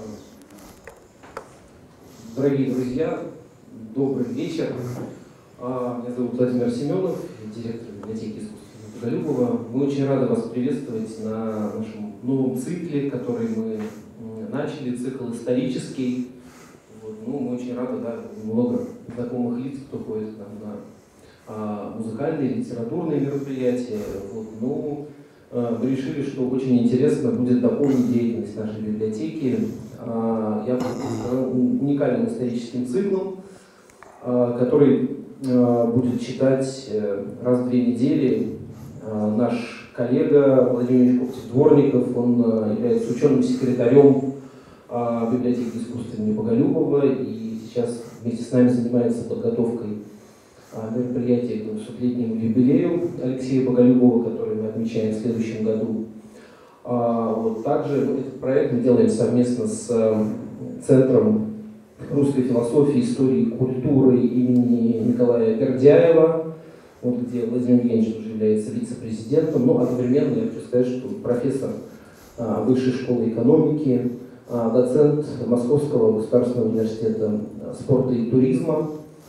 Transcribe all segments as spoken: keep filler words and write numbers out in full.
Дорогие друзья, добрый вечер. Меня зовут Владимир Семенов, директор библиотеки искусства Боголюбова. Мы очень рады вас приветствовать на нашем новом цикле, который мы начали, цикл исторический. Вот. Ну, мы очень рады, да, много знакомых лиц, кто ходит к нам на а, музыкальные, литературные мероприятия. Вот. Ну, а, мы решили, что очень интересно будет дополнить деятельность нашей библиотеки. А, я буду уникальным историческим циклом, а, который а, будет читать раз в две недели а, наш коллега Владимир Коптев-Дворников. Он а, является ученым секретарем библиотеки искусства имени Боголюбова и сейчас вместе с нами занимается подготовкой мероприятия к двухсотлетнему юбилею Алексея Боголюбова, который мы отмечаем в следующем году. Вот. Также этот проект мы делаем совместно с Центром русской философии, истории и культуры имени Николая Бердяева, вот, где Владимир Евгеньевич уже является вице-президентом. Но одновременно я хочу сказать, что профессор Высшей школы экономики, доцент Московского государственного университета спорта и туризма,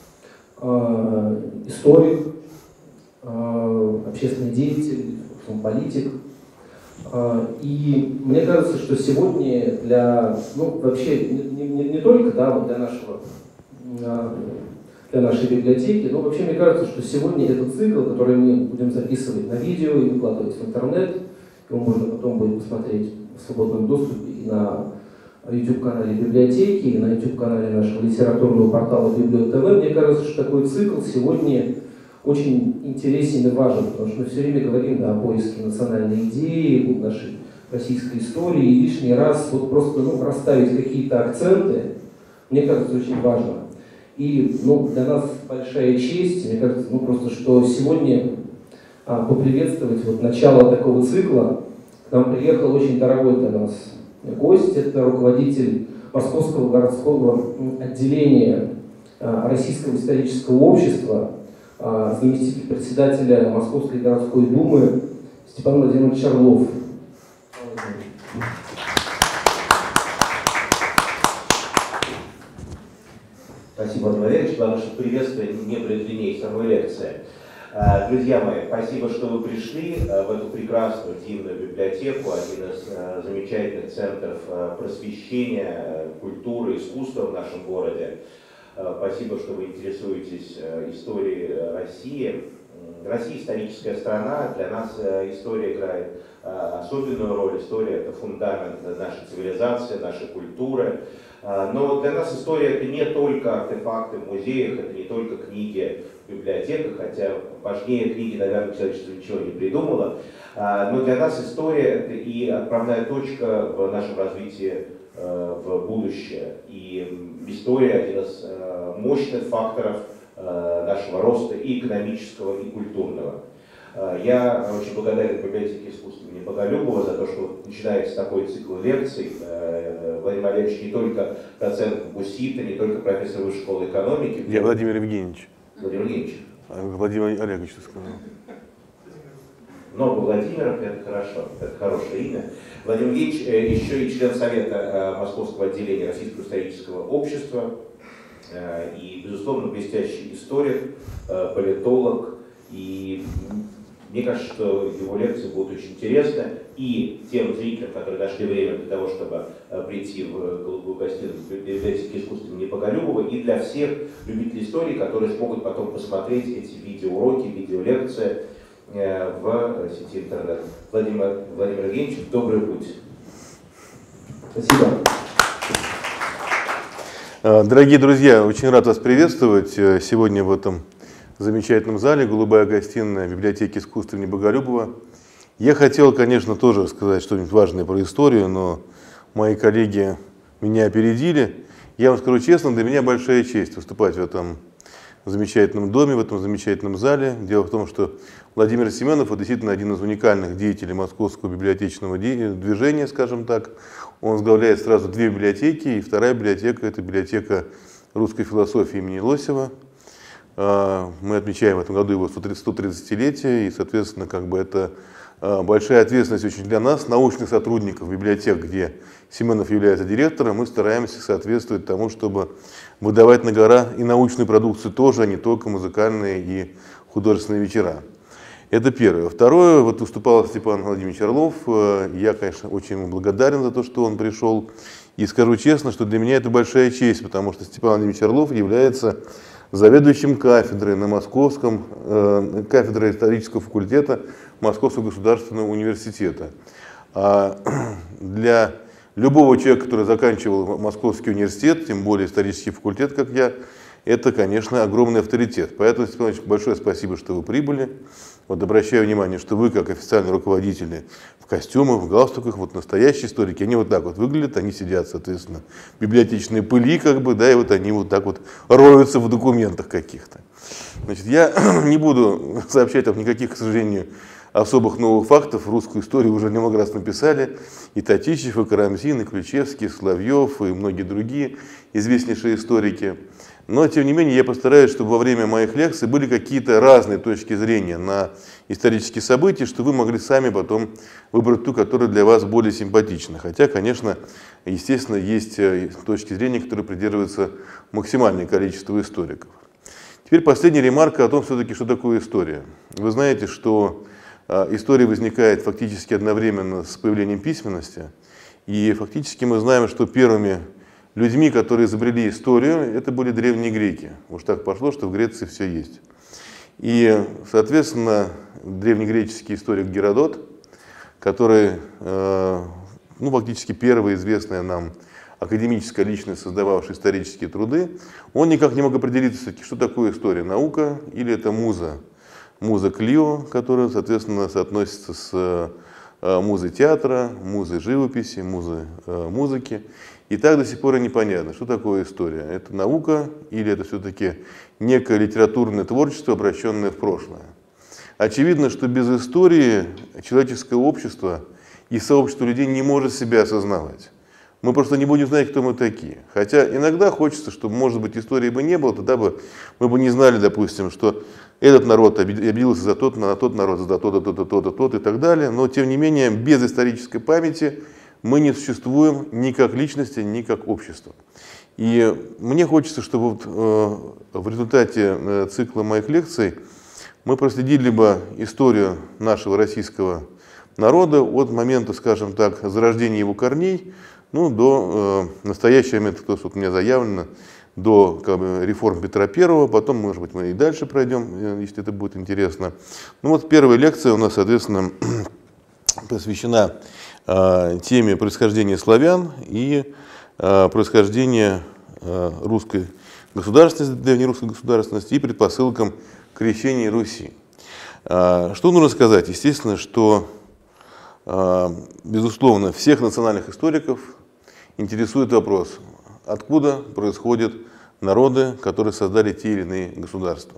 историк, общественный деятель, политик. И мне кажется, что сегодня для, ну, вообще не, не, не только, да, вот для нашего, для нашей библиотеки, но вообще мне кажется, что сегодня этот цикл, который мы будем записывать на видео и выкладывать в интернет, его можно потом будет посмотреть в свободном доступе и на YouTube-канале библиотеки, и на YouTube-канале нашего литературного портала Библио-ТВ. Мне кажется, что такой цикл сегодня очень интересен и важен, потому что мы все время говорим, да, о поиске национальной идеи, нашей российской истории, и лишний раз вот просто, ну, расставить какие-то акценты, мне кажется, очень важно. И, ну, для нас большая честь, мне кажется, ну, просто, что сегодня а, поприветствовать вот начало такого цикла. К нам приехал очень дорогой для нас гость, это руководитель Московского городского отделения Российского исторического общества, заместитель председателя Московской городской думы Степан Владимирович Орлов. Спасибо, Владимир Валерьевич. Главное, что приветствие не будет длиннее самой лекции. Друзья мои, спасибо, что вы пришли в эту прекрасную, дивную библиотеку, один из замечательных центров просвещения, культуры, искусства в нашем городе. Спасибо, что вы интересуетесь историей России. Россия историческая страна, для нас история играет особенную роль. История — это фундамент нашей цивилизации, нашей культуры. Но для нас история — это не только артефакты в музеях, это не только книги в библиотеках, хотя важнее книги, наверное, человечество ничего не придумало. Но для нас история — это и отправная точка в нашем развитии в будущее. И история — один из мощных факторов нашего роста и экономического, и культурного. Я очень благодарен библиотеке искусства имени Боголюбова за то, что начинается такой цикл лекций. Владимир Валерьевич не только доцент ГУСИТа, не только профессор Высшей школы экономики. Я Владимир Евгеньевич. Владимир Евгеньевич. Владимир Олегович, ты сказал. Много Владимиров, это хорошо, это хорошее имя. Владимир Евгеньевич еще и член Совета Московского отделения Российского исторического общества и, безусловно, блестящий историк, политолог. И мне кажется, что его лекции будут очень интересны и тем зрителям, которые нашли время для того, чтобы прийти в голубую гостиную библиотеки искусства имени Боголюбова, и для всех любителей истории, которые смогут потом посмотреть эти видеоуроки, видеолекции в сети интернет. Владимир, Владимир Евгеньевич, добрый путь. Спасибо. Дорогие друзья, очень рад вас приветствовать сегодня в этом замечательном зале «Голубая гостиная» библиотеки искусства имени Боголюбова. Я хотел, конечно, тоже сказать что-нибудь важное про историю, но мои коллеги меня опередили. Я вам скажу честно, для меня большая честь выступать в этом замечательном доме, в этом замечательном зале. Дело в том, что Владимир Семенов вот, действительно один из уникальных деятелей московского библиотечного движения, скажем так. Он возглавляет сразу две библиотеки, и вторая библиотека – это библиотека русской философии имени Лосева. Мы отмечаем в этом году его сто тридцатилетие, и, соответственно, как бы это большая ответственность очень для нас, научных сотрудников библиотек, где Семенов является директором. Мы стараемся соответствовать тому, чтобы выдавать на гора и научную продукцию тоже, а не только музыкальные и художественные вечера. Это первое. Второе, вот выступал Степан Владимирович Орлов. Я, конечно, очень ему благодарен за то, что он пришел. И скажу честно, что для меня это большая честь, потому что Степан Владимирович Орлов является заведующим кафедрой на Московском, э, кафедрой исторического факультета Московского государственного университета. А для любого человека, который заканчивал Московский университет, тем более исторический факультет, как я, это, конечно, огромный авторитет. Поэтому, Степан Ильич, большое спасибо, что вы прибыли. Вот обращаю внимание, что вы, как официальные руководители, в костюмах, в галстуках, вот настоящие историки, они вот так вот выглядят, они сидят, соответственно, в библиотечной пыли, как бы, да, и вот они вот так вот роются в документах каких-то. Значит, я не буду сообщать вам никаких, к сожалению, особых новых фактов. Русскую историю уже немного раз написали и Татищев, и Карамзин, и Ключевский, и Соловьев, и многие другие известнейшие историки. Но, тем не менее, я постараюсь, чтобы во время моих лекций были какие-то разные точки зрения на исторические события, чтобы вы могли сами потом выбрать ту, которая для вас более симпатична. Хотя, конечно, естественно, есть точки зрения, которые придерживаются максимальное количество историков. Теперь последняя ремарка о том, все-таки, что такое история. Вы знаете, что история возникает фактически одновременно с появлением письменности. И фактически мы знаем, что первыми людьми, которые изобрели историю, это были древние греки. Уж так пошло, что в Греции все есть. И, соответственно, древнегреческий историк Геродот, который, ну, фактически первая известная нам академическая личность, создававшая исторические труды, он никак не мог определиться, что такое история, наука или это муза. Муза Клио, которая, соответственно, соотносится с музой театра, музой живописи, музой музыки. И так до сих пор и непонятно, что такое история. Это наука или это все-таки некое литературное творчество, обращенное в прошлое. Очевидно, что без истории человеческое общество и сообщество людей не может себя осознавать. Мы просто не будем знать, кто мы такие. Хотя иногда хочется, чтобы, может быть, истории бы не было, тогда бы мы бы не знали, допустим, что этот народ обиделся за тот, на тот народ, за то-то, то-то, то-то, то-то и так далее. Но, тем не менее, без исторической памяти мы не существуем ни как личности, ни как общество. И мне хочется, чтобы вот, э, в результате э, цикла моих лекций мы проследили бы историю нашего российского народа от момента, скажем так, зарождения его корней, ну, до э, настоящего момента, то, что у меня заявлено, до как бы, реформ Петра Первого, потом, может быть, мы и дальше пройдем, если это будет интересно. Ну вот первая лекция у нас, соответственно, посвящена э, теме происхождения славян и э, происхождения э, русской государственности, древнерусской государственности и предпосылкам крещения Руси. Э, что нужно сказать? Естественно, что, э, безусловно, всех национальных историков интересует вопрос, откуда происходят народы, которые создали те или иные государства.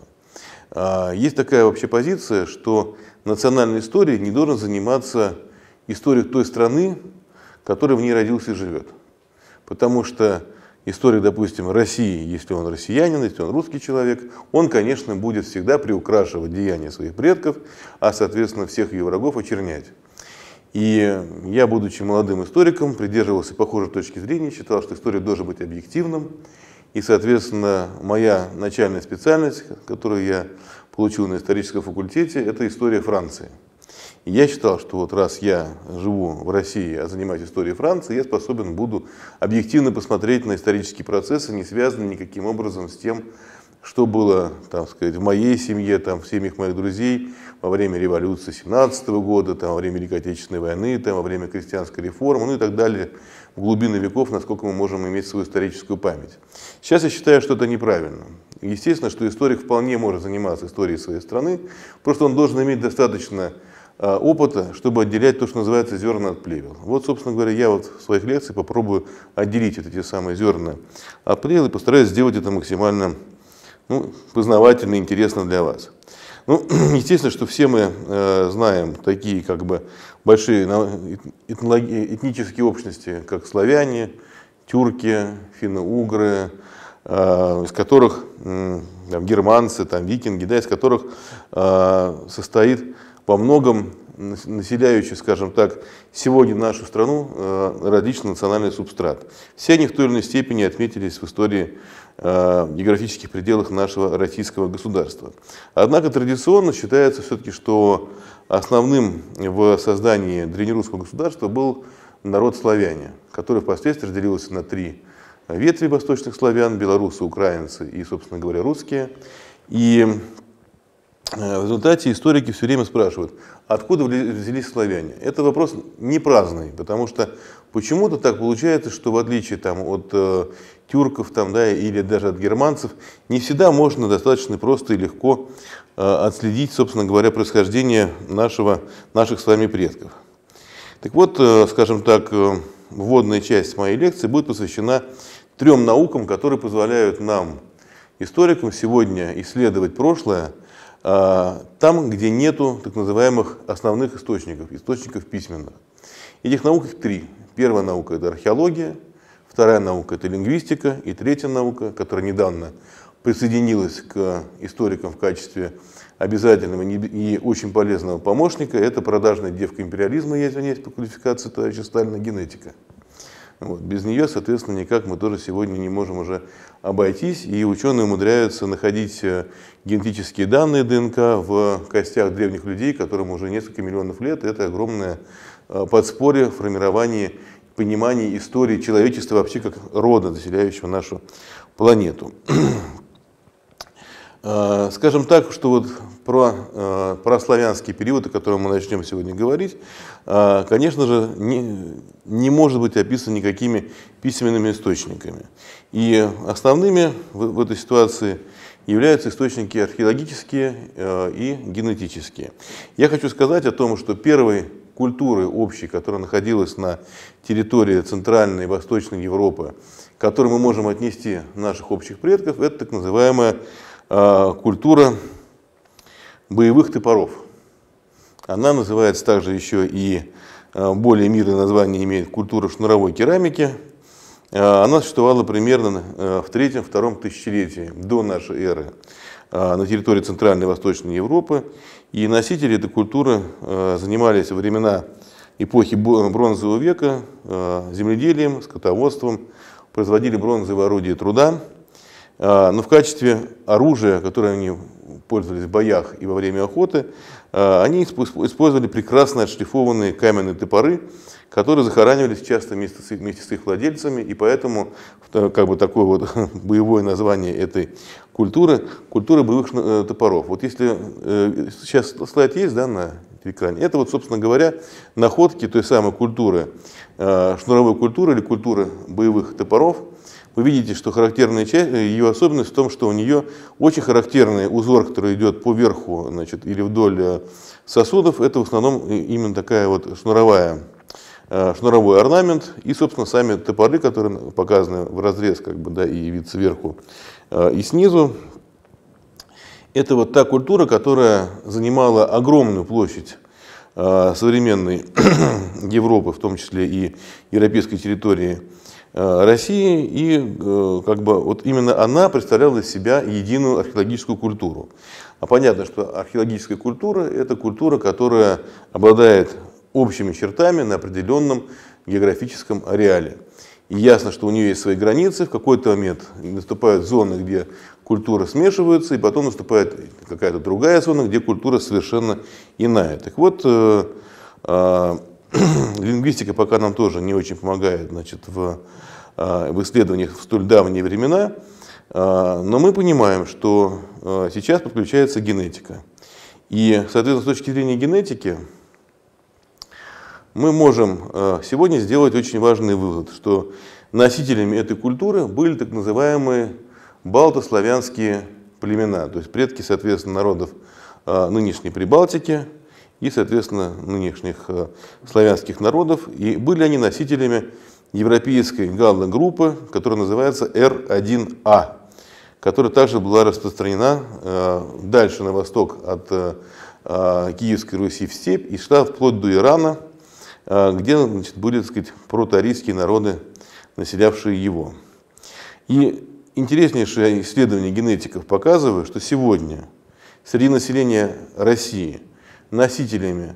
Есть такая вообще позиция, что национальной историей не должен заниматься историк той страны, которая в ней родился и живет. Потому что историк, допустим, России, если он россиянин, если он русский человек, он, конечно, будет всегда приукрашивать деяния своих предков, а, соответственно, всех ее врагов очернять. И я, будучи молодым историком, придерживался похожей точки зрения, считал, что история должен быть объективным. И, соответственно, моя начальная специальность, которую я получил на историческом факультете, это история Франции. И я считал, что вот раз я живу в России, а занимаюсь историей Франции, я способен буду объективно посмотреть на исторические процессы, не связанные никаким образом с тем, что было, так сказать, в моей семье, там, в семьях моих друзей во время революции семнадцатого года, там, во время Великой Отечественной войны, там, во время крестьянской реформы, ну и так далее, в глубины веков, насколько мы можем иметь свою историческую память. Сейчас я считаю, что это неправильно. Естественно, что историк вполне может заниматься историей своей страны, просто он должен иметь достаточно а, опыта, чтобы отделять то, что называется зерна от плевел. Вот, собственно говоря, я вот в своих лекциях попробую отделить вот эти самые зерна от плевел и постараюсь сделать это максимально ну, познавательно и интересно для вас. Ну, естественно, что все мы э, знаем такие как бы большие этнические общности, как славяне, тюрки, финно-угры, э, из которых э, там, германцы, там, викинги, да, из которых э, состоит во многом населяющие, скажем так, сегодня нашу страну различный национальный субстрат. Все они в той или иной степени отметились в истории географических пределах нашего российского государства. Однако традиционно считается все-таки, что основным в создании древнерусского государства был народ славяне, который впоследствии разделился на три ветви восточных славян: белорусы, украинцы и, собственно говоря, русские. И в результате историки все время спрашивают, откуда взялись славяне. Это вопрос не праздный, потому что почему-то так получается, что в отличие там, от э, тюрков там, да, или даже от германцев, не всегда можно достаточно просто и легко э, отследить, собственно говоря, происхождение нашего, наших с вами предков. Так вот, э, скажем так, э, вводная часть моей лекции будет посвящена трем наукам, которые позволяют нам, историкам, сегодня исследовать прошлое там, где нету так называемых основных источников, источников письменных. Этих наук их три. Первая наука – это археология, вторая наука – это лингвистика, и третья наука, которая недавно присоединилась к историкам в качестве обязательного и очень полезного помощника, это продажная девка империализма, я извиняюсь по квалификации товарища Сталина, генетика. Вот. Без нее, соответственно, никак мы тоже сегодня не можем уже обойтись, и ученые умудряются находить генетические данные ДНК в костях древних людей, которым уже несколько миллионов лет. Это огромное подспорье в формировании понимания истории человечества вообще как рода, заселяющего нашу планету. Скажем так, что вот про, про славянский период, о котором мы начнем сегодня говорить, конечно же, не, не может быть описан никакими письменными источниками. И основными в, в этой ситуации являются источники археологические и генетические. Я хочу сказать о том, что первой культурой общей, которая находилась на территории Центральной и Восточной Европы, к которой мы можем отнести наших общих предков, это так называемая культура боевых топоров. Она называется также еще и более мирное название имеет культура шнуровой керамики. Она существовала примерно в третьем-втором тысячелетии до нашей эры на территории Центральной и Восточной Европы. И носители этой культуры занимались во времена эпохи бронзового века земледелием, скотоводством, производили бронзовые орудия труда. Но в качестве оружия, которое они пользовались в боях и во время охоты, они использовали прекрасно отшлифованные каменные топоры, которые захоранивались часто вместе с, вместе с их владельцами, и поэтому как бы такое вот боевое название этой культуры – культура боевых топоров. Вот если сейчас слайд есть, да, на экране, это вот, собственно говоря, находки той самой культуры, шнуровой культуры или культуры боевых топоров. Вы видите, что характерная часть, ее особенность в том, что у нее очень характерный узор, который идет по верху, значит, или вдоль сосудов. Это в основном именно такая вот шнуровая, шнуровой орнамент. И, собственно, сами топоры, которые показаны в разрез, как бы, да, и вид сверху и снизу. Это вот та культура, которая занимала огромную площадь современной Европы, в том числе и европейской территории России, и как бы вот именно она представляла из себя единую археологическую культуру. А понятно, что археологическая культура – это культура, которая обладает общими чертами на определенном географическом ареале. И ясно, что у нее есть свои границы, в какой-то момент наступают зоны, где культуры смешиваются, и потом наступает какая-то другая зона, где культура совершенно иная. Так вот, э, э, лингвистика пока нам тоже не очень помогает, значит, в, в исследованиях в столь давние времена, но мы понимаем, что сейчас подключается генетика. И, соответственно, с точки зрения генетики, мы можем сегодня сделать очень важный вывод, что носителями этой культуры были так называемые балтославянские племена, то есть предки, соответственно, народов нынешней Прибалтики и, соответственно, нынешних э, славянских народов. И были они носителями европейской галло-группы, которая называется эр один а, которая также была распространена э, дальше на восток от э, Киевской Руси в степь и шла вплоть до Ирана, э, где, значит, были, так сказать, протоарийские народы, населявшие его. И интереснейшее исследование генетиков показывает, что сегодня среди населения России носителями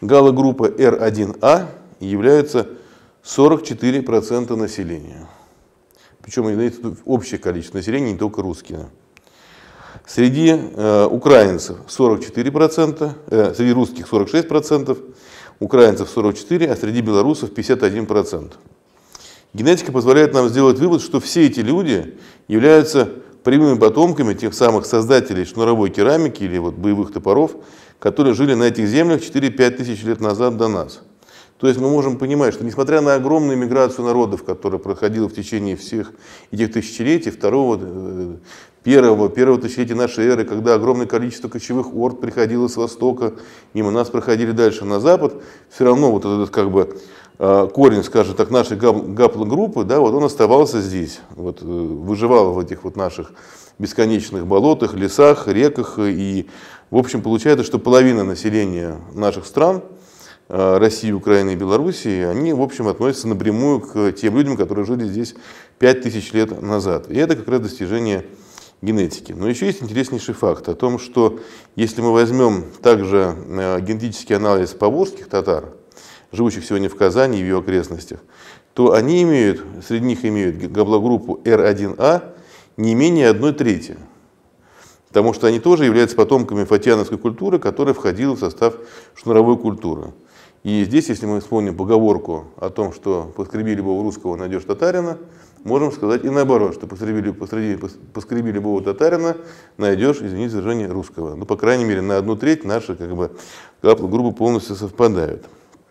галогруппа эр один а является сорок четыре процента населения. Причем это общее количество населения, не только русские. Среди э, украинцев сорок четыре процента, э, среди русских сорок шесть процентов, украинцев сорок четыре процента, а среди белорусов пятьдесят один процент. Генетика позволяет нам сделать вывод, что все эти люди являются прямыми потомками тех самых создателей шнуровой керамики или вот боевых топоров, которые жили на этих землях четыре-пять тысяч лет назад до нас. То есть мы можем понимать, что несмотря на огромную миграцию народов, которая проходила в течение всех этих тысячелетий, второго, первого, первого тысячелетия нашей эры, когда огромное количество кочевых орд приходило с востока, мимо нас проходили дальше на запад, все равно вот этот как бы корень, скажем так, нашей гаплогруппы, да, вот он оставался здесь, вот, выживал в этих вот наших бесконечных болотах, лесах, реках. И, в общем, получается, что половина населения наших стран, России, Украины и Белоруссии, они, в общем, относятся напрямую к тем людям, которые жили здесь пять тысяч лет назад. И это как раз достижение генетики. Но еще есть интереснейший факт о том, что если мы возьмем также генетический анализ поволжских татар, живущих сегодня в Казани и в ее окрестностях, то они имеют, среди них имеют гаплогруппу эр один а не менее одной трети. Потому что они тоже являются потомками фатьяновской культуры, которая входила в состав шнуровой культуры. И здесь, если мы вспомним поговорку о том, что поскреби любого русского, найдешь татарина, можем сказать и наоборот, что поскреби, поскреби, поскреби любого татарина, найдешь, извините за выражение, русского. Ну, по крайней мере, на одну треть наши как бы гаплогруппы полностью совпадают.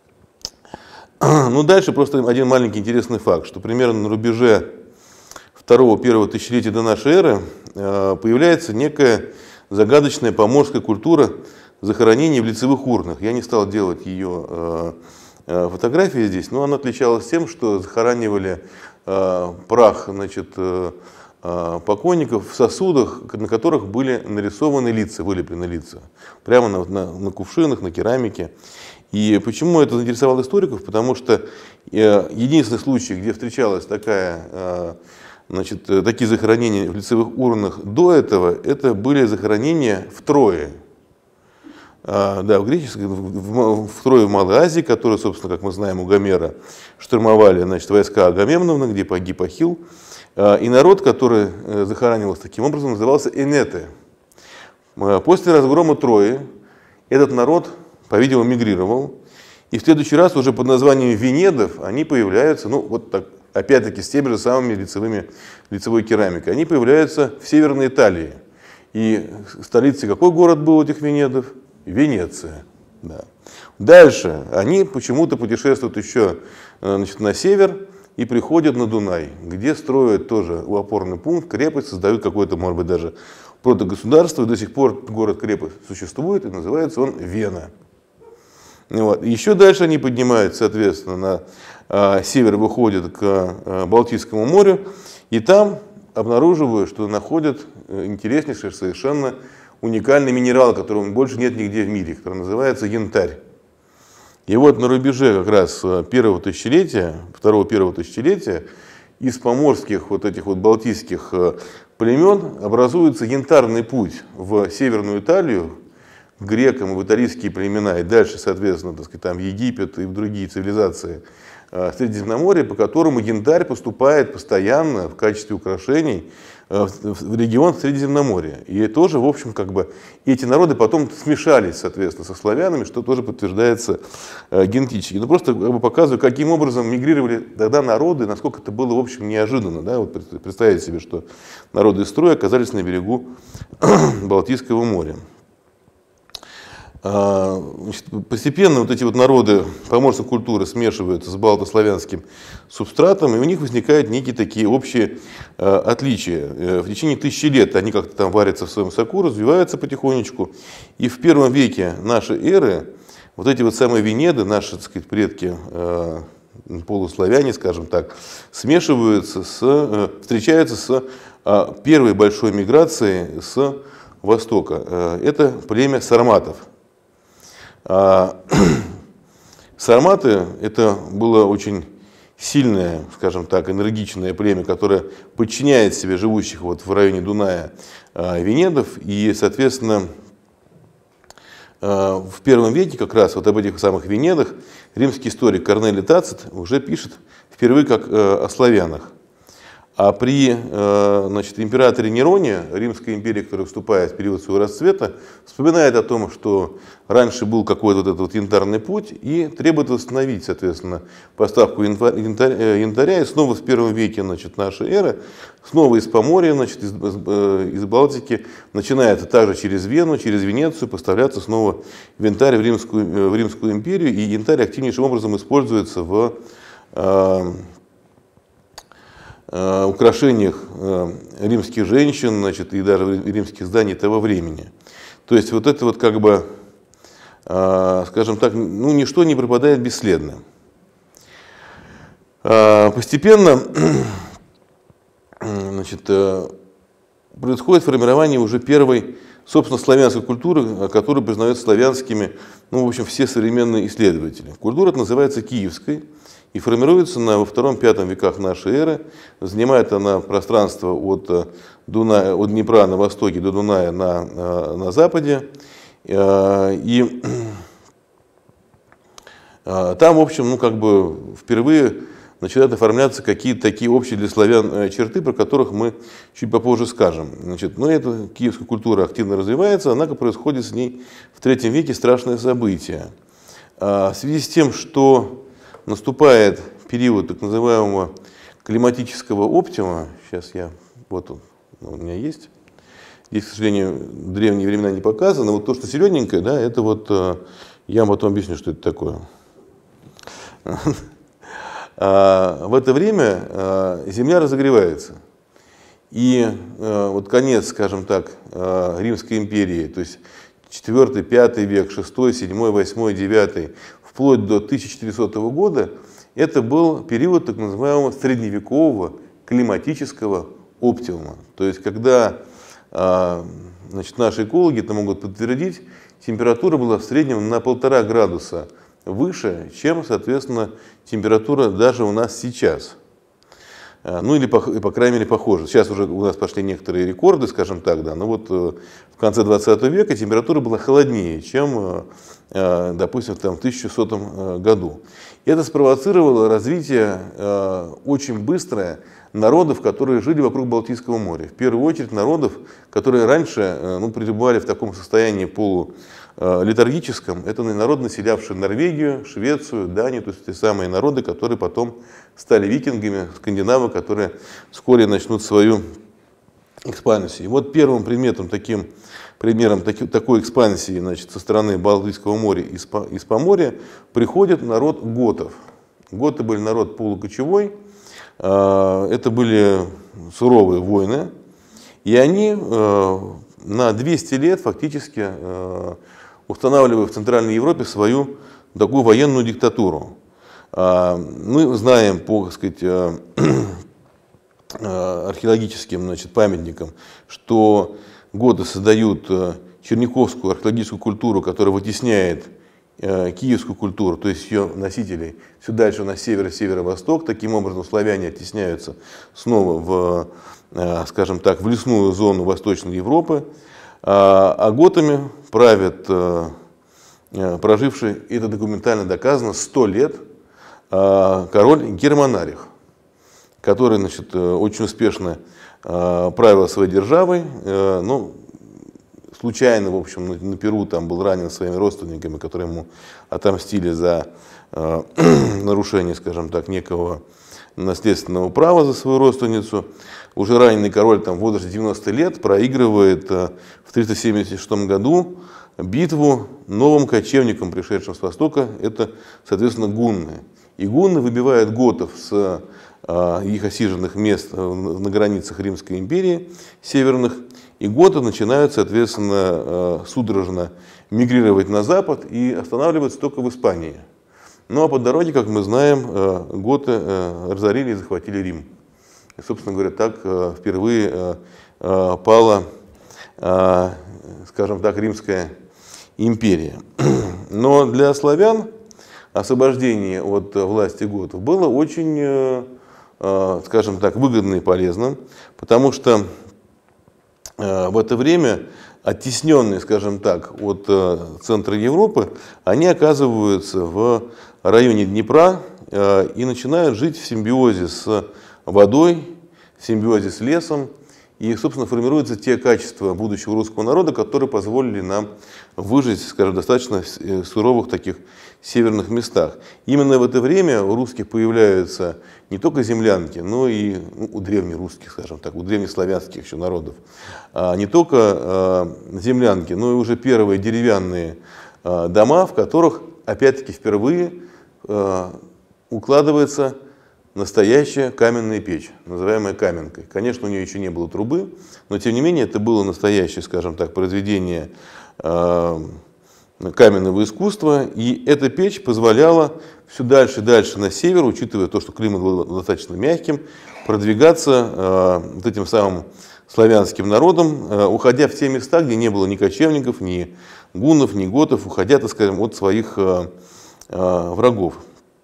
Ну, дальше просто один маленький интересный факт, что примерно на рубеже второго-первого тысячелетия до нашей эры появляется некая загадочная поморская культура захоронений в лицевых урнах. Я не стал делать ее фотографии здесь, но она отличалась тем, что захоранивали прах, значит, покойников в сосудах, на которых были нарисованы лица, вылеплены лица, прямо на, на, на кувшинах, на керамике. И почему это заинтересовало историков? Потому что единственный случай, где встречалась такая, значит, такие захоронения в лицевых урнах до этого, это были захоронения в Трое. Да, в греческой, в, в Трое в Малой Азии, которые, собственно, как мы знаем, у Гомера штурмовали, значит, войска Агамемнона, где погиб Ахилл. И народ, который захоранивался таким образом, назывался Энеты. После разгрома Трои этот народ, по-видимому, мигрировал. И в следующий раз уже под названием Венедов они появляются, ну вот так, опять-таки с теми же самыми лицевыми, лицевой керамикой. Они появляются в Северной Италии. И столицей какой город был у этих Венедов? Венеция. Да. Дальше они почему-то путешествуют еще, значит, на север и приходят на Дунай, где строят тоже опорный пункт, крепость, создают какое-то, может быть, даже протогосударство. И до сих пор город-крепость существует, и называется он Вена. Вот. Еще дальше они поднимаются, соответственно, на э, север, выходят к э, Балтийскому морю, и там обнаруживают, что находят интереснейший, совершенно уникальный минерал, которого больше нет нигде в мире, который называется янтарь. И вот на рубеже как раз первого тысячелетия, второго-первого тысячелетия из поморских вот этих вот балтийских племен образуется янтарный путь в Северную Италию, к грекам и в италийские племена, и дальше, соответственно, так сказать, там Египет и в другие цивилизации Средиземноморья, по которому янтарь поступает постоянно в качестве украшений в регион Средиземноморья. И тоже, в общем, как бы эти народы потом смешались, соответственно, со славянами, что тоже подтверждается э, генетически. Но просто как бы показываю, каким образом мигрировали тогда народы, насколько это было, в общем, неожиданно. Да? Вот представить себе, что народы из строя оказались на берегу Балтийского моря. Значит, постепенно вот эти вот народы поморской культуры смешиваются с балтославянским субстратом, и у них возникают некие такие общие э, отличия. В течение тысячи лет они как-то там варятся в своем соку, развиваются потихонечку. И в первом веке нашей эры вот эти вот самые Венеды, наши, так сказать, предки, э, полуславяне, скажем так, смешиваются с, э, встречаются с э, первой большой миграцией с востока. Э, это племя сарматов. Сарматы — это было очень сильное, скажем так, энергичное племя, которое подчиняет себе живущих вот в районе Дуная Венедов, и, соответственно, в первом веке, как раз вот об этих самых Венедах, римский историк Корнелий Тацит уже пишет впервые как о славянах. А при значит, императоре Нероне, Римская империя, которая вступает в период своего расцвета, вспоминает о том, что раньше был какой-то вот этот вот янтарный путь и требует восстановить, соответственно, поставку янтаря. И снова в первом веке значит, нашей эры, снова из Поморья, значит, из, из Балтики, начинается также через Вену, через Венецию поставляться снова янтарь в Римскую, в Римскую империю. И янтарь активнейшим образом используется в украшениях римских женщин, значит, и даже римских зданий того времени. То есть вот это вот как бы, скажем так, ну, ничто не пропадает бесследно. Постепенно значит, происходит формирование уже первой, собственно, славянской культуры, которая признается славянскими, ну, в общем, все современные исследователи. Культура называется киевской. И формируется она во втором-пятом веках нашей эры. Занимает она пространство от, Дуная, от Днепра на востоке до Дуная на, на западе. И там, в общем, ну, как бы впервые начинают оформляться какие-то такие общие для славян черты, про которых мы чуть попозже скажем. Значит, но эта киевская культура активно развивается, однако происходит с ней в третьем веке страшное событие. В связи с тем, что наступает период так называемого климатического оптима. Сейчас я, вот он у меня есть. Здесь, к сожалению, древние времена не показано. Вот то, что зелененькое, да, это вот, я вам потом объясню, что это такое. В это время Земля разогревается. И вот конец, скажем так, Римской империи, то есть четвёртый, пятый век, шестой, седьмой, восьмой, девятый, вплоть до тысяча четырехсотого года, это был период так называемого средневекового климатического оптимума. То есть, когда значит, наши экологи это могут подтвердить, температура была в среднем на полтора градуса выше, чем, соответственно, температура даже у нас сейчас. Ну или, по, по крайней мере, похоже. Сейчас уже у нас пошли некоторые рекорды, скажем так, да, но вот в конце двадцатого века температура была холоднее, чем, допустим, там, в тысяча сотом году. И это спровоцировало развитие очень быстрое народов, которые жили вокруг Балтийского моря. В первую очередь народов, которые раньше ну, пребывали в таком состоянии полулетаргическом. Это народы, населявшие Норвегию, Швецию, Данию, то есть те самые народы, которые потом стали викингами, скандинавы, которые вскоре начнут свою экспансию. И вот первым предметом, таким примером таки, такой экспансии, значит, со стороны Балтийского моря из, из Поморья приходит народ готов. Готы были народ полукочевой. Это были суровые войны, и они на двести лет фактически устанавливали в Центральной Европе свою такую военную диктатуру. Мы знаем по, так сказать, археологическим, значит, памятникам, что готы создают черниковскую археологическую культуру, которая вытесняет киевскую культуру, то есть ее носителей, все дальше на север и северо-восток. Таким образом, славяне оттесняются снова в, скажем так, в лесную зону Восточной Европы. А готами правят проживший, это документально доказано, сто лет король Германарих, который, значит, очень успешно правил своей державой. Ну, случайно, в общем, на Перу там был ранен своими родственниками, которые ему отомстили за э, нарушение, скажем так, некого наследственного права за свою родственницу. Уже раненый король там, в возрасте девяноста лет проигрывает э, в триста семьдесят шестом году битву новым кочевникам, пришедшим с востока, это, соответственно, гунны. И гунны выбивают готов с э, их осиженных мест на границах Римской империи северных. И готы начинают, соответственно, судорожно мигрировать на запад и останавливаются только в Испании. Ну а по дороге, как мы знаем, готы разорили и захватили Рим. И, собственно говоря, так впервые пала, скажем так, Римская империя. Но для славян освобождение от власти готов было очень, скажем так, выгодно и полезным, потому что в это время оттесненные, скажем так, от центра Европы, они оказываются в районе Днепра и начинают жить в симбиозе с водой, в симбиозе с лесом. И, собственно, формируются те качества будущего русского народа, которые позволили нам выжить, скажем, достаточно в суровых таких северных местах. Именно в это время у русских появляются не только землянки, но и ну, у древнерусских, скажем так, у древнеславянских еще народов. А не только а, землянки, но и уже первые деревянные а, дома, в которых, опять-таки, впервые а, укладывается настоящая каменная печь, называемая каменкой. Конечно, у нее еще не было трубы, но тем не менее это было настоящее, скажем так, произведение э, каменного искусства. И эта печь позволяла все дальше и дальше на север, учитывая то, что климат был достаточно мягким, продвигаться э, вот этим самым славянским народом, э, уходя в те места, где не было ни кочевников, ни гуннов, ни готов, уходя, так скажем, от своих э, э, врагов.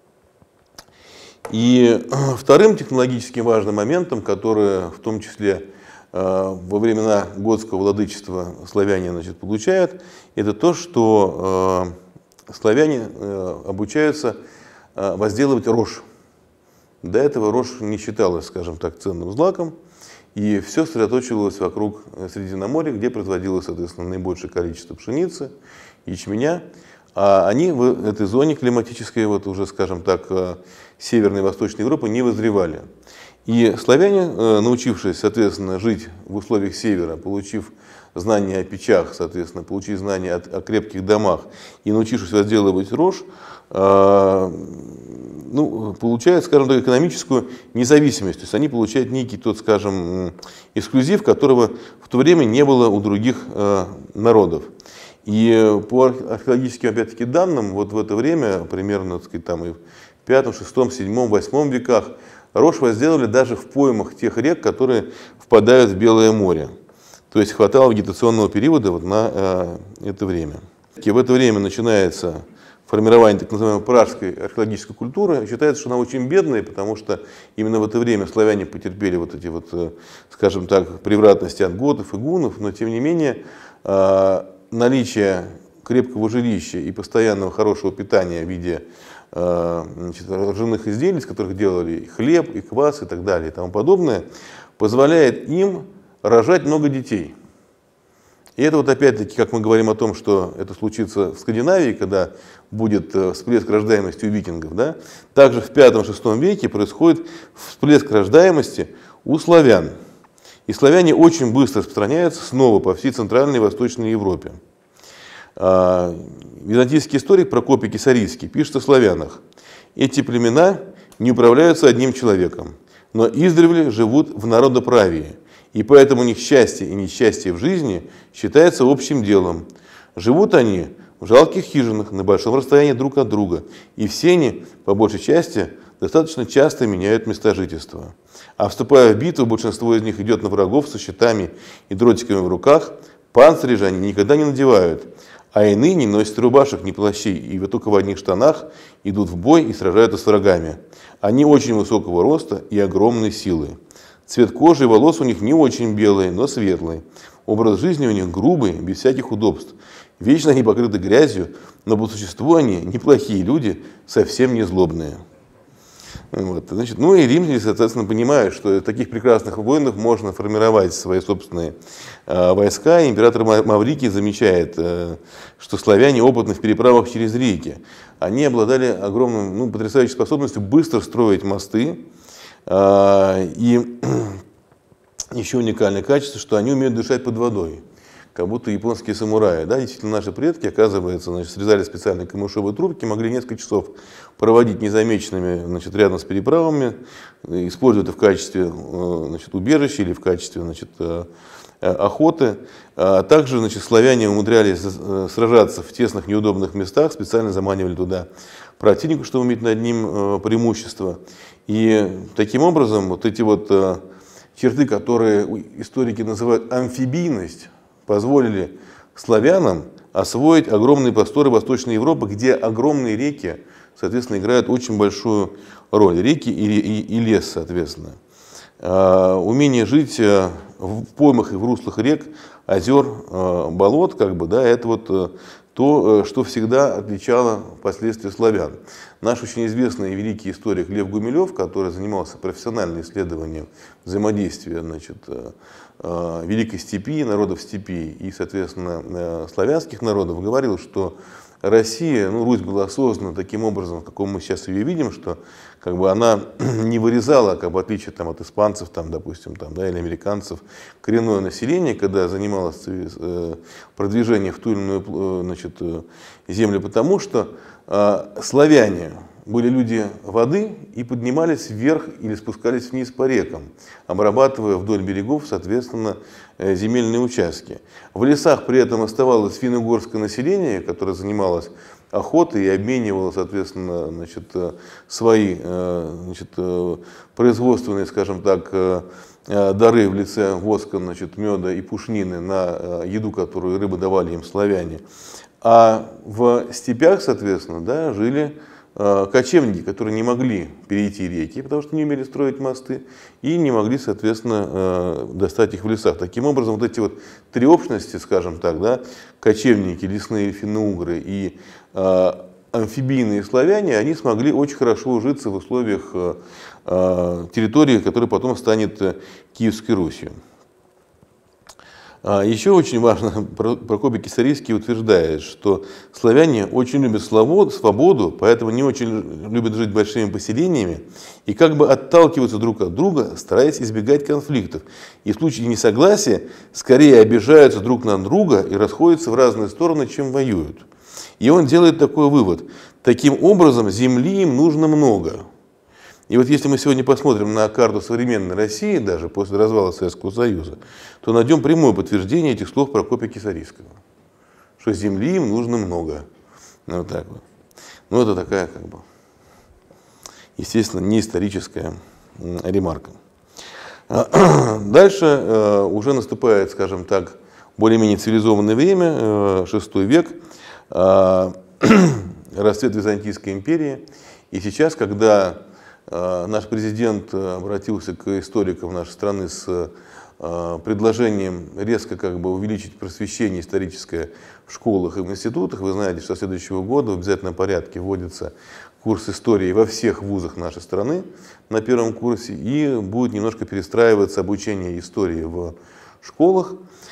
И вторым технологически важным моментом, который в том числе э, во времена готского владычества славяне, значит, получают, это то, что э, славяне э, обучаются э, возделывать рожь. До этого рожь не считалась, скажем так, ценным злаком, и все сосредоточивалось вокруг Средиземноморья, где производилось, соответственно, наибольшее количество пшеницы, ячменя. А они в этой зоне климатической, вот уже, скажем так, Северной и Восточной Европы не вызревали. И славяне, научившись, соответственно, жить в условиях севера, получив знания о печах, соответственно, получив знания о, о крепких домах и научившись возделывать рожь, э, ну, получают, скажем так, экономическую независимость. То есть они получают некий тот, скажем, эксклюзив, которого в то время не было у других э, народов. И по археологическим, опять-таки, данным, вот в это время, примерно, так сказать, там и в пятом, шестом, седьмом, восьмом веках, рожь возделывали даже в поймах тех рек, которые впадают в Белое море. То есть хватало вегетационного периода вот на э, это время. И в это время начинается формирование так называемой пражской археологической культуры. Считается, что она очень бедная, потому что именно в это время славяне потерпели вот эти вот, э, скажем так, превратности от готов и гуннов, но тем не менее э, наличие крепкого жилища и постоянного хорошего питания в виде значит, ржаных изделий, из которых делали и хлеб, и квас, и так далее, и тому подобное, позволяет им рожать много детей. И это вот опять-таки, как мы говорим о том, что это случится в Скандинавии, когда будет всплеск рождаемости у викингов, да, также в пятом-шестом веке происходит всплеск рождаемости у славян. И славяне очень быстро распространяются снова по всей Центральной и Восточной Европе. Византийский историк Прокопий Кесарийский пишет о славянах. Эти племена не управляются одним человеком, но издревле живут в народоправии, и поэтому у них счастье и несчастье в жизни считается общим делом. Живут они в жалких хижинах на большом расстоянии друг от друга, и все они, по большей части, достаточно часто меняют места жительства. А вступая в битву, большинство из них идет на врагов со щитами и дротиками в руках, панцири же они никогда не надевают, а иные не носят рубашек, ни плащей, и только в одних штанах идут в бой и сражаются с врагами. Они очень высокого роста и огромной силы. Цвет кожи и волос у них не очень белый, но светлый. Образ жизни у них грубый, без всяких удобств. Вечно они покрыты грязью, но по существу они неплохие люди, совсем не злобные. Вот, значит, ну и римляне, соответственно, понимают, что из таких прекрасных воинов можно формировать свои собственные э, войска. И император Маврикий замечает, э, что славяне опытны в переправах через реки. Они обладали огромной, ну, потрясающей способностью быстро строить мосты. Э, и еще уникальное качество, что они умеют дышать под водой, как будто японские самураи. Да, действительно, наши предки, оказывается, значит, срезали специальные камышовые трубки, могли несколько часов проводить незамеченными, значит, рядом с переправами, используя это в качестве, значит, убежища или в качестве, значит, охоты. А также, значит, славяне умудрялись сражаться в тесных неудобных местах, специально заманивали туда противника, чтобы иметь над ним преимущество. И таким образом вот эти вот черты, которые историки называют амфибийность, позволили славянам освоить огромные просторы Восточной Европы, где огромные реки, соответственно, играют очень большую роль. Реки и, и, и лес, соответственно. А, умение жить в поймах и в руслах рек, озер, болот, как бы, да, это вот то, что всегда отличало впоследствии славян. Наш очень известный и великий историк Лев Гумилев, который занимался профессиональным исследованием взаимодействия, значит, Великой степи, народов степи и, соответственно, славянских народов, говорил, что Россия, ну, Русь была создана таким образом, каком мы сейчас ее видим, что как бы она не вырезала, как бы, в отличие там, от испанцев, там, допустим, там, да, или американцев, коренное население, когда занималось э, продвижением в ту или иную э, значит, землю, потому что э, славяне были люди воды и поднимались вверх или спускались вниз по рекам, обрабатывая вдоль берегов, соответственно, земельные участки. В лесах при этом оставалось финно-угорское население, которое занималось охотой и обменивало, соответственно, значит, свои значит, производственные, скажем так, дары в лице воска, значит, меда и пушнины на еду, которую рыбы давали им славяне. А в степях, соответственно, да, жили кочевники, которые не могли перейти реки, потому что не умели строить мосты, и не могли, соответственно, достать их в лесах. Таким образом, вот эти вот три общности, скажем так, да, кочевники, лесные финно-угры и амфибийные славяне, они смогли очень хорошо ужиться в условиях территории, которая потом станет Киевской Русью. Еще очень важно, Прокопий Кисарийский утверждает, что славяне очень любят свободу, поэтому не очень любят жить большими поселениями и как бы отталкиваются друг от друга, стараясь избегать конфликтов. И в случае несогласия скорее обижаются друг на друга и расходятся в разные стороны, чем воюют. И он делает такой вывод. Таким образом, земли им нужно много. И вот если мы сегодня посмотрим на карту современной России, даже после развала Советского Союза, то найдем прямое подтверждение этих слов Прокопия Кисарийского, что земли им нужно много. Ну, вот так вот. Ну, это такая, как бы, естественно, не историческая ремарка. Дальше уже наступает, скажем так, более-менее цивилизованное время, шестой век, расцвет Византийской империи. И сейчас, когда наш президент обратился к историкам нашей страны с предложением резко как бы увеличить просвещение историческое в школах и в институтах. Вы знаете, что с следующего года в обязательном порядке вводится курс истории во всех вузах нашей страны на первом курсе, и будет немножко перестраиваться обучение истории в школах.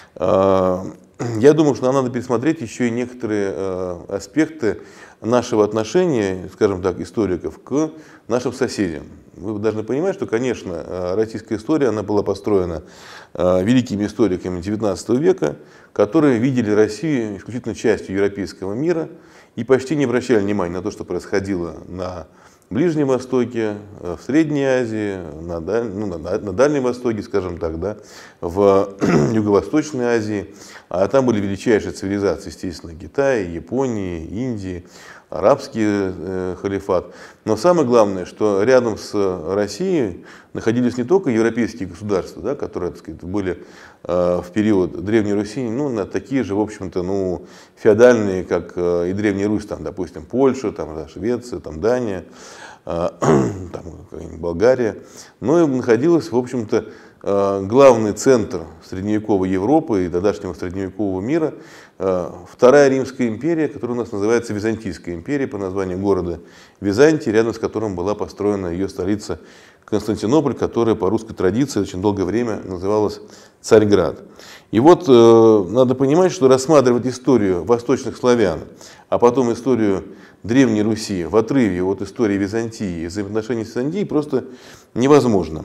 Я думаю, что нам надо пересмотреть еще и некоторые аспекты нашего отношения, скажем так, историков к нашим соседям. Вы должны понимать, что, конечно, российская история, она была построена великими историками девятнадцатого века, которые видели Россию исключительно частью европейского мира и почти не обращали внимания на то, что происходило на Ближнем Востоке, в Средней Азии, на, Даль... ну, на, на Дальнем Востоке, скажем так, да, в Юго-Восточной Азии. А там были величайшие цивилизации, естественно, Китая, Японии, Индии, арабский э, халифат. Но самое главное, что рядом с Россией находились не только европейские государства, да, которые, так сказать, были э, в период Древней Руси, ну, такие же, в общем-то, ну, феодальные, как э, и Древняя Русь, там, допустим, Польша, там, да, Швеция, там, Дания, э, там, Болгария. Но и находилась, в общем-то, главный центр средневековой Европы и тогдашнего средневекового мира, Вторая Римская империя, которая у нас называется Византийская империя по названию города Византии, рядом с которым была построена ее столица Константинополь, которая по русской традиции очень долгое время называлась Царьград. И вот э, надо понимать, что рассматривать историю восточных славян, а потом историю Древней Руси в отрыве от истории Византии и взаимоотношений с Византией просто невозможно.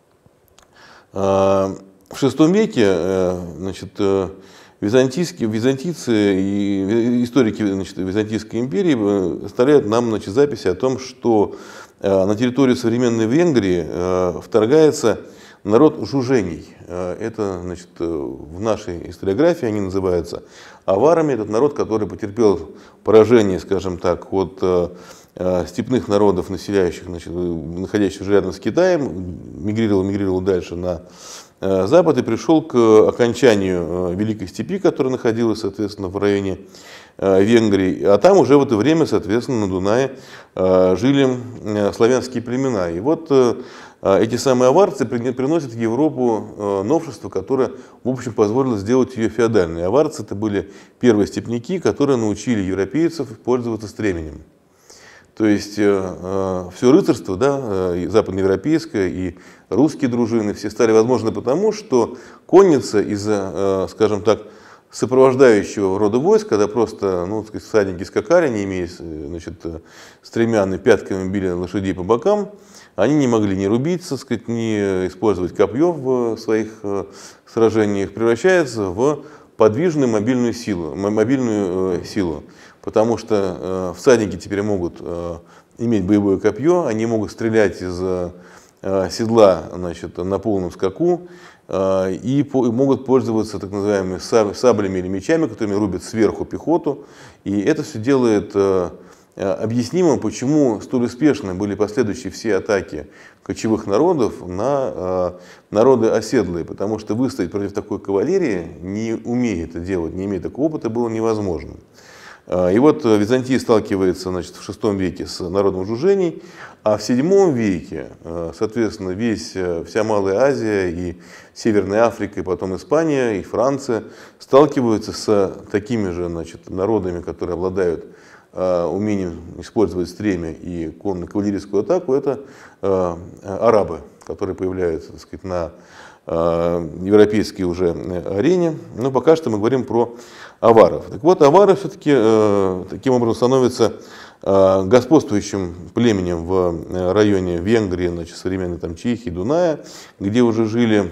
В шестом веке, значит, византийские, византийцы и историки, значит, Византийской империи оставляют нам, значит, записи о том, что на территорию современной Венгрии вторгается народ жужений. Это, значит, в нашей историографии они называются аварами. Этот народ, который потерпел поражение, скажем так, от степных народов, населяющих, значит, находящихся рядом с Китаем, мигрировал, мигрировал дальше на запад и пришел к окончанию Великой степи, которая находилась, соответственно, в районе Венгрии. А там уже в это время, соответственно, на Дунае жили славянские племена. И вот, эти самые аварцы приносят в Европу новшество, которое, в общем, позволило сделать ее феодальной. Аварцы — это были первые степняки, которые научили европейцев пользоваться стременем. То есть все рыцарство, да, и западноевропейское, и русские дружины, все стали возможны потому, что конница из-за, скажем так, сопровождающего рода войск, когда просто, ну, так сказать, всадники скакали, не имея, значит, стремян и пятками били лошадей по бокам, они не могли ни рубиться, так сказать, ни использовать копье в своих сражениях, превращаются в подвижную мобильную силу, мобильную силу, потому что всадники теперь могут иметь боевое копье, они могут стрелять из седла, значит, на полном скаку, и могут пользоваться так называемыми саблями или мечами, которыми рубят сверху пехоту. И это все делает объяснимым, почему столь успешны были последующие все атаки кочевых народов на народы оседлые, потому что выстоять против такой кавалерии, не умея это делать, не имея такого опыта, было невозможно. И вот Византия сталкивается, значит, в шестом веке с народом жужжений, а в седьмом веке, соответственно, весь, вся Малая Азия и Северная Африка, и потом Испания, и Франция сталкиваются с такими же, значит, народами, которые обладают умением использовать стремя и конно-кавалерийскую атаку. Это арабы, которые появляются, так сказать, на европейской уже арене. Но пока что мы говорим про аваров. Так вот, авары все-таки э, таким образом становятся э, господствующим племенем в районе Венгрии, значит, современной там Чехии, Дуная, где уже жили,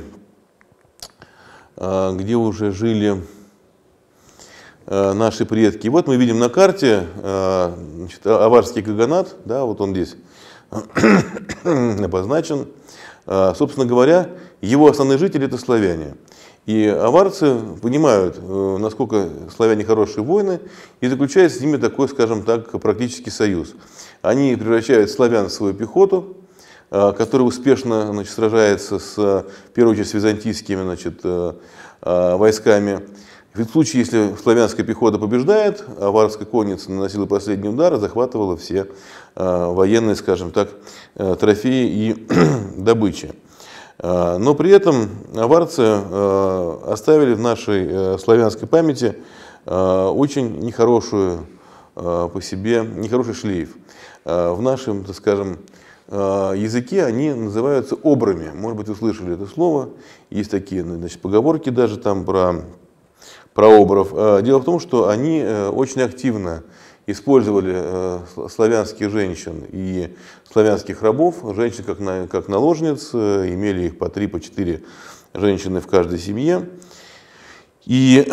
э, где уже жили э, наши предки. И вот мы видим на карте э, значит, аварский каганат, да, вот он здесь обозначен. Э, собственно говоря, его основные жители — это славяне. И аварцы понимают, насколько славяне хорошие воины, и заключают с ними такой, скажем так, практический союз. Они превращают славян в свою пехоту, которая успешно, значит, сражается с, в первую очередь, с византийскими, значит, войсками. В случае, если славянская пехота побеждает, аварская конница наносила последний удар и захватывала все военные, скажем так, трофеи и добычи. Но при этом аварцы оставили в нашей славянской памяти очень нехорошую по себе, нехороший шлейф. В нашем, так скажем, языке они называются обрами. Может быть, вы слышали это слово. Есть такие, значит, поговорки даже там про, про обров. Дело в том, что они очень активно использовали славянских женщин и славянских рабов, женщин как, на, как наложниц, имели их по три, по четыре женщины в каждой семье. И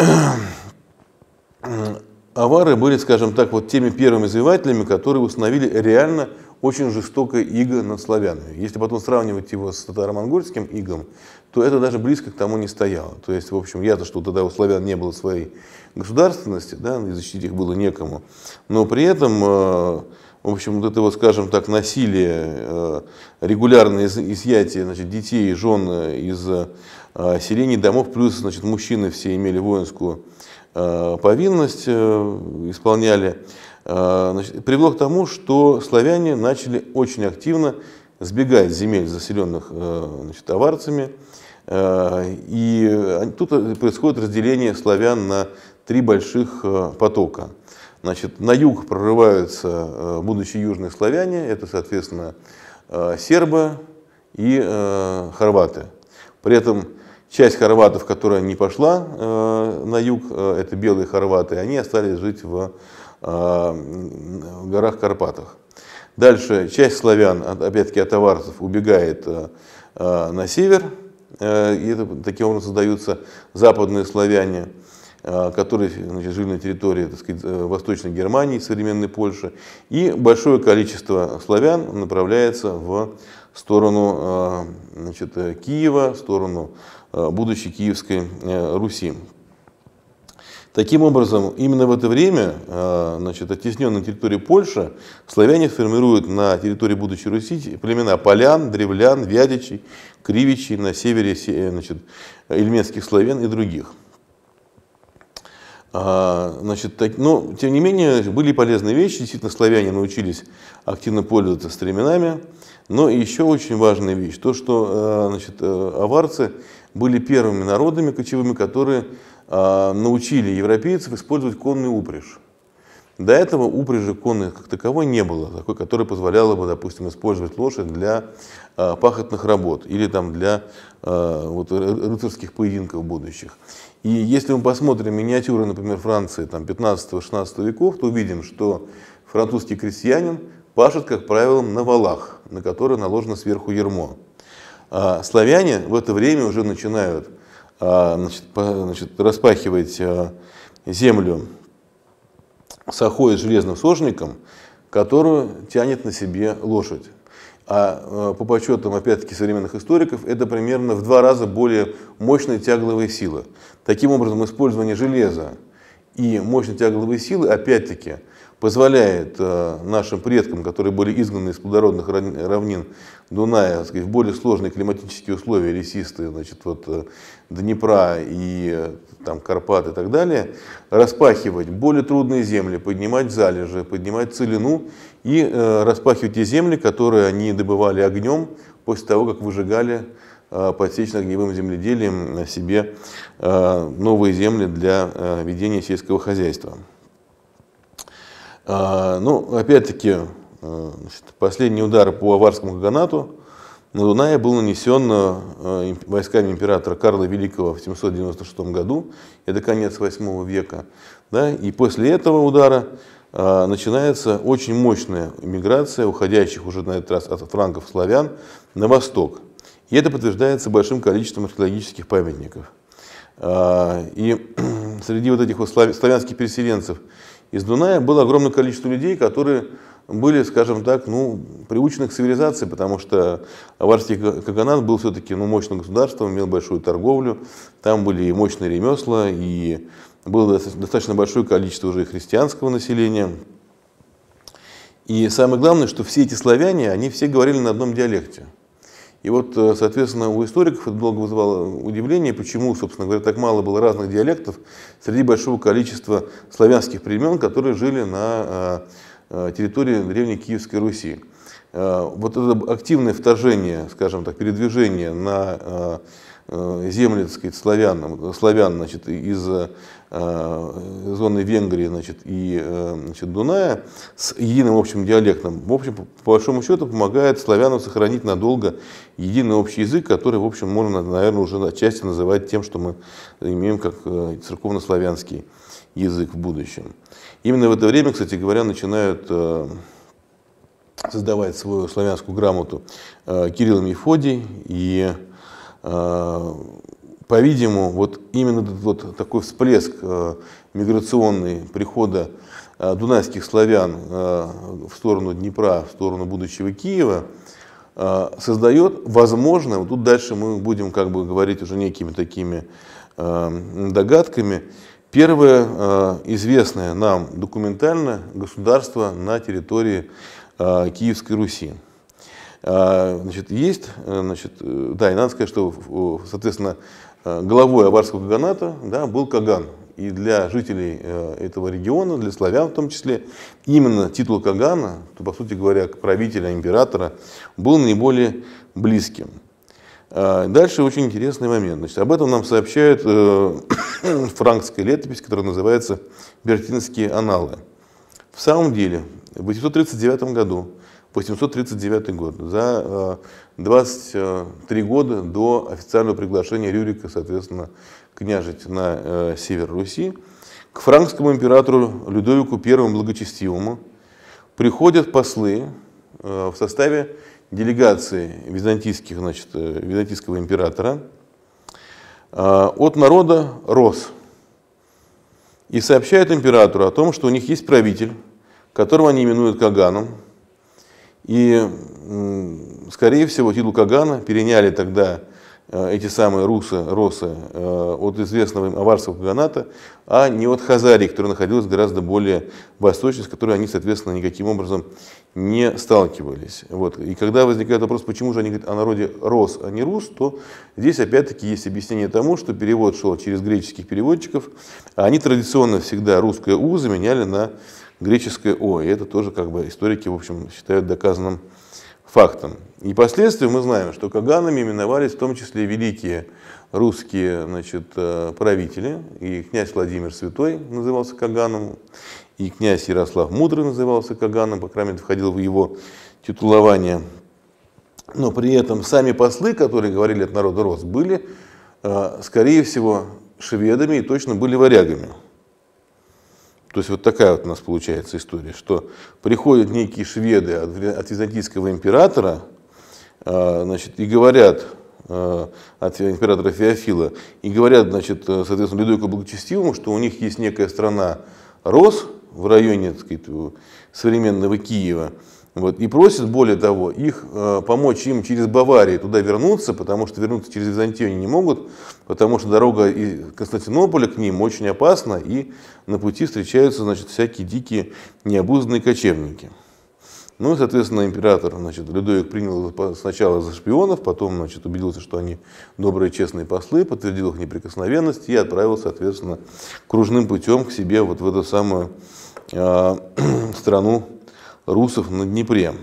авары были, скажем так, вот теми первыми завоевателями, которые установили реально очень жестокое иго над славянами. Если потом сравнивать его с татаро-монгольским игом, то это даже близко к тому не стояло. То есть, в общем, ясно, что тогда у славян не было своей государственности, да, и защитить их было некому. Но при этом, в общем, вот это вот, скажем так, насилие, регулярное изъятие, значит, детей и жен из селений, домов, плюс, значит, мужчины все имели воинскую повинность, исполняли, значит, привело к тому, что славяне начали очень активно сбегать с земель, заселенных, значит, аварцами. И тут происходит разделение славян на три больших потока. Значит, на юг прорываются будущие южные славяне, это, соответственно, сербы и хорваты. При этом часть хорватов, которая не пошла на юг, это белые хорваты, они остались жить в горах Карпатах. Дальше часть славян, опять-таки от аварцев, убегает на север, и это, таким образом создаются западные славяне, которые, значит, жили на территории, так сказать, Восточной Германии, современной Польши. И большое количество славян направляется в сторону, значит, Киева, в сторону будущей Киевской Руси. Таким образом, именно в это время, значит, оттесненные на территории Польши, славяне формируют на территории будущей Руси племена полян, древлян, вятичей, кривичей, на севере, значит, эльменских славян и других. Значит, так, но, тем не менее, были полезные вещи. Действительно, славяне научились активно пользоваться стременами, Но еще очень важная вещь, то, что значит, аварцы были первыми народами кочевыми, которые научили европейцев использовать конную упряжь. До этого упряжи конной как таковой не было, такой, которая позволяла бы, допустим, использовать лошадь для э, пахотных работ или там, для э, вот, рыцарских поединков будущих. И если мы посмотрим миниатюры, например, Франции пятнадцатого-шестнадцатого веков, то увидим, что французский крестьянин пашет, как правило, на валах, на которые наложено сверху ярмо. А славяне в это время уже начинают а, значит, по, значит, распахивать а, землю с охой с железным сошником, которую тянет на себе лошадь. А по подсчетам, опять-таки, современных историков, это примерно в два раза более мощная тягловая сила. Таким образом, использование железа и мощной тягловой силы, опять-таки, позволяет нашим предкам, которые были изгнаны из плодородных равнин Дуная, так сказать, в более сложные климатические условия, лесистые, значит, вот, Днепра и там, Карпат и так далее, распахивать более трудные земли, поднимать залежи, поднимать целину и э, распахивать те земли, которые они добывали огнем после того, как выжигали э, подсечно-огневым земледелием на себе э, новые земли для э, ведения сельского хозяйства. Э, ну, опять-таки, э, последний удар по аварскому каганату на Дунае был нанесен э, войсками императора Карла Великого в семьсот девяносто шестом году, это конец восьмого века. Да, и после этого удара э, начинается очень мощная миграция уходящих уже на этот раз от франков славян на восток. И это подтверждается большим количеством археологических памятников. Э, и среди вот этих вот славянских переселенцев из Дуная было огромное количество людей, которые были, скажем так, ну, приучены к цивилизации, потому что аварский каганат был все-таки ну, мощным государством, имел большую торговлю, там были и мощные ремесла, и было достаточно большое количество уже христианского населения. И самое главное, что все эти славяне, они все говорили на одном диалекте. И вот, соответственно, у историков это долго вызывало удивление, почему, собственно говоря, так мало было разных диалектов среди большого количества славянских племен, которые жили на территории древней Киевской Руси. Вот это активное вторжение, скажем так, передвижение на земли, так сказать, славян, славян значит, из зоны Венгрии, значит, и значит, Дуная с единым общим диалектом, в общем, по большому счету помогает славянам сохранить надолго единый общий язык, который, в общем, можно, наверное, уже отчасти называть тем, что мы имеем как церковно-славянский язык в будущем. Именно в это время, кстати говоря, начинают э, создавать свою славянскую грамоту э, Кирилл и Мефодий. И, э, по-видимому, вот именно этот вот такой всплеск э, миграционный прихода э, дунайских славян э, в сторону Днепра, в сторону будущего Киева, э, создает, возможно, вот тут дальше мы будем как бы говорить уже некими такими э, догадками, первое э, известное нам документально государство на территории э, Киевской Руси. Э, значит, есть, значит, да, и надо сказать, что, соответственно, главой аварского каганата, да, был Каган. И для жителей э, этого региона, для славян в том числе, именно титул Кагана, то, по сути говоря, правителя, императора, был наиболее близким. Дальше очень интересный момент. Значит, об этом нам сообщает э, франкская летопись, которая называется «Бертинские анналы». В самом деле, в восемьсот тридцать девятом году, восемьсот тридцать девятый год, за э, двадцать три года до официального приглашения Рюрика, соответственно, княжить на э, север Руси, к франкскому императору Людовику Первому Благочестивому приходят послы э, в составе делегации византийских, значит, византийского императора от народа Рос. И сообщают императору о том, что у них есть правитель, которого они именуют Каганом. И, скорее всего, титул Кагана переняли тогда эти самые русы, росы от известного им аварского каганата, а не от Хазарии, которая находилась гораздо более восточной, с которой они, соответственно, никаким образом не сталкивались. Вот. И когда возникает вопрос, почему же они говорят о народе Рос, а не Рус, то здесь опять-таки есть объяснение тому, что перевод шел через греческих переводчиков, а они традиционно всегда русское «у» заменяли на греческое «о». И это тоже как бы историки, в общем, считают доказанным фактом. И последствия мы знаем, что каганами именовались в том числе великие русские, значит, правители. И князь Владимир Святой назывался каганом, и князь Ярослав Мудрый назывался каганом, по крайней мере, входил в его титулование. Но при этом сами послы, которые говорили от народа Рос, были, скорее всего, шведами и точно были варягами. То есть вот такая вот у нас получается история, что приходят некие шведы от, от византийского императора, значит, и говорят, от императора Феофила, и говорят, значит, соответственно, Людовику Благочестивому, что у них есть некая страна Рос в районе, так сказать, современного Киева, вот, и просят, более того, их э, помочь им через Баварию туда вернуться, потому что вернуться через Византию они не могут, потому что дорога из Константинополя к ним очень опасна, и на пути встречаются, значит, всякие дикие необузданные кочевники. Ну и, соответственно, император, значит, Людовик принял сначала за шпионов, потом, значит, убедился, что они добрые, честные послы, подтвердил их неприкосновенность и отправил, соответственно, кружным путем к себе вот в эту самую э, страну русов на Днепре.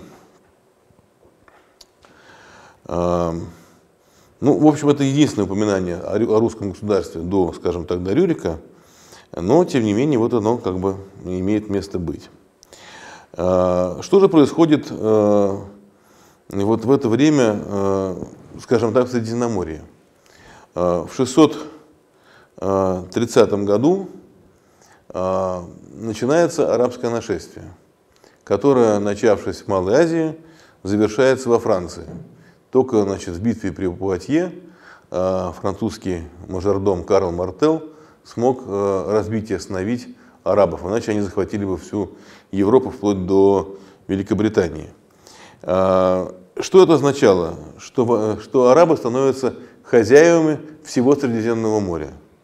Э, ну, в общем, это единственное упоминание о, о русском государстве до, скажем так, до Рюрика, но, тем не менее, вот оно как бы имеет место быть. Что же происходит э, вот в это время, э, скажем так, в Средиземноморье? Э, в шестьсот тридцатом году э, начинается арабское нашествие, которое, начавшись в Малой Азии, завершается во Франции. Только, значит, в битве при Пуатье э, французский мажордом Карл Мартел смог э, разбить и остановить арабов, иначе они захватили бы всю Европу вплоть до Великобритании. Что это означало? Что, что арабы становятся хозяевами всего Средиземного моря.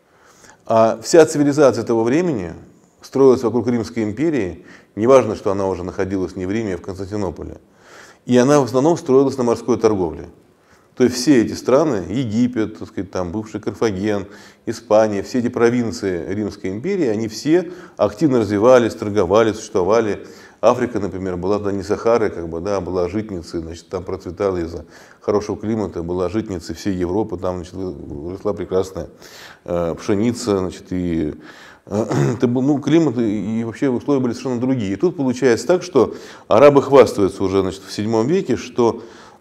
А вся цивилизация того времени строилась вокруг Римской империи, неважно, что она уже находилась не в Риме, а в Константинополе. И она в основном строилась на морской торговле. То есть все эти страны, Египет, так сказать, там, бывший Карфаген, Испания, все эти провинции Римской империи, они все активно развивались, торговали, существовали. Африка, например, была тогда не Сахарой, как бы, да, была житницей, значит, там процветала из-за хорошего климата, была житницей всей Европы, там, значит, росла прекрасная э, пшеница, значит, и э, это был, ну, климат и, и вообще условия были совершенно другие. И тут получается так, что арабы хвастаются уже, значит, в седьмом веке, что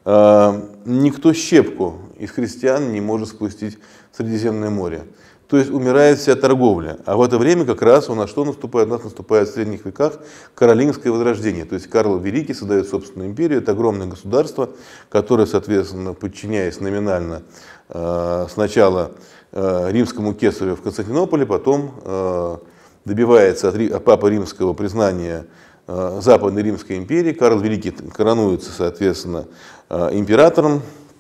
никто щепку из христиан не может спустить в Средиземное море. То есть умирает вся торговля. А в это время как раз у нас что наступает? У нас наступает в средних веках Каролингское возрождение. То есть Карл Великий создает собственную империю. Это огромное государство, которое, соответственно, подчиняясь номинально сначала римскому кесарю в Константинополе, потом добивается от Папы Римского признания Западной Римской империи. Карл Великий коронуется, соответственно, императором.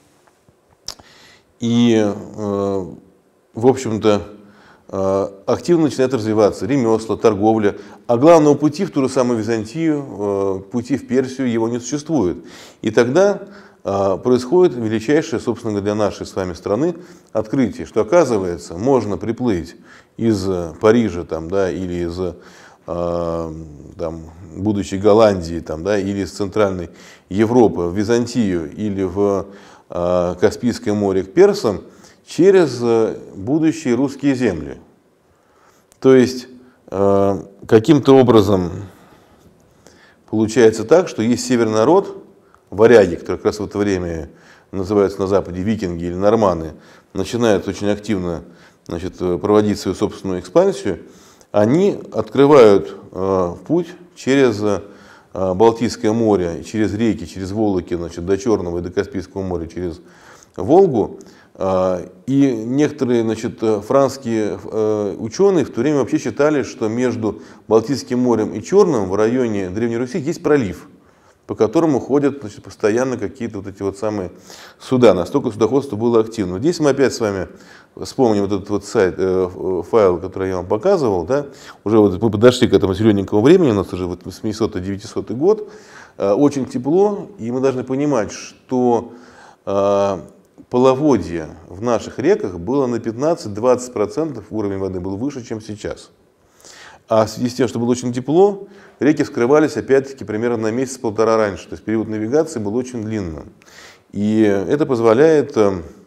И, в общем-то, активно начинает развиваться ремесла, торговля. А главного пути в ту же самую Византию, пути в Персию, его не существует. И тогда происходит величайшее, собственно, для нашей с вами страны открытие, что, оказывается, можно приплыть из Парижа там, да, или из там, будущей Голландии там, да, или из Центральной Европы в Византию или в э, Каспийское море к персам через э, будущие русские земли. То есть э, каким-то образом получается так, что есть северный народ, варяги, которые как раз в это время называются на Западе викинги или норманы, начинают очень активно, значит, проводить свою собственную экспансию. Они открывают э, путь через э, Балтийское море, через реки, через Волоки, значит, до Черного и до Каспийского моря, через Волгу. Э, и некоторые, значит, французские э, ученые в то время вообще считали, что между Балтийским морем и Черным в районе Древней Руси есть пролив, по которому ходят, значит, постоянно какие-то вот эти вот самые суда. Настолько судоходство было активно. Здесь мы опять с вами вспомним вот этот вот сайт, э, файл, который я вам показывал. Да? Уже вот мы подошли к этому зелененькому времени, у нас уже вот восьмисотый-девятисотый год. Э, очень тепло, и мы должны понимать, что э, половодье в наших реках было на пятнадцать-двадцать процентов, уровень воды был выше, чем сейчас. А в связи с тем, что было очень тепло, реки вскрывались опять-таки примерно на месяц-полтора раньше. То есть период навигации был очень длинным. И это позволяет,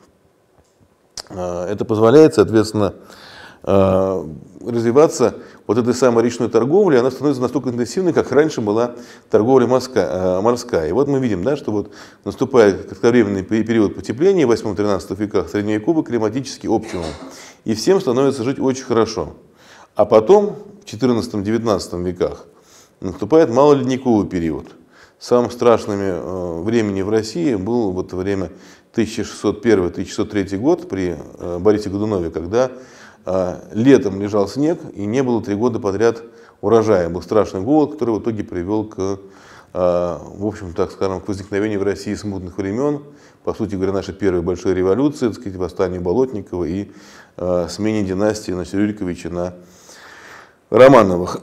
это позволяет, соответственно, развиваться вот этой самой речной торговли. Она становится настолько интенсивной, как раньше была торговля морская. И вот мы видим, да, что вот наступает кратковременный период потепления в восьмом-тринадцатом веках, средневековый климатический оптимум. И всем становится жить очень хорошо. А потом, в четырнадцатом-девятнадцатом веках, наступает малоледниковый период. Самым страшным э, временем в России было вот время тысяча шестьсот первый — тысяча шестьсот третий год при э, Борисе Годунове, когда э, летом лежал снег и не было три года подряд урожая. Был страшный голод, который в итоге привел к, э, в общем, так скажем, к возникновению в России смутных времен. По сути говоря, нашей первой большой революции, так сказать, восстанию Болотникова и э, смене династии на Рюриковича на Романовых.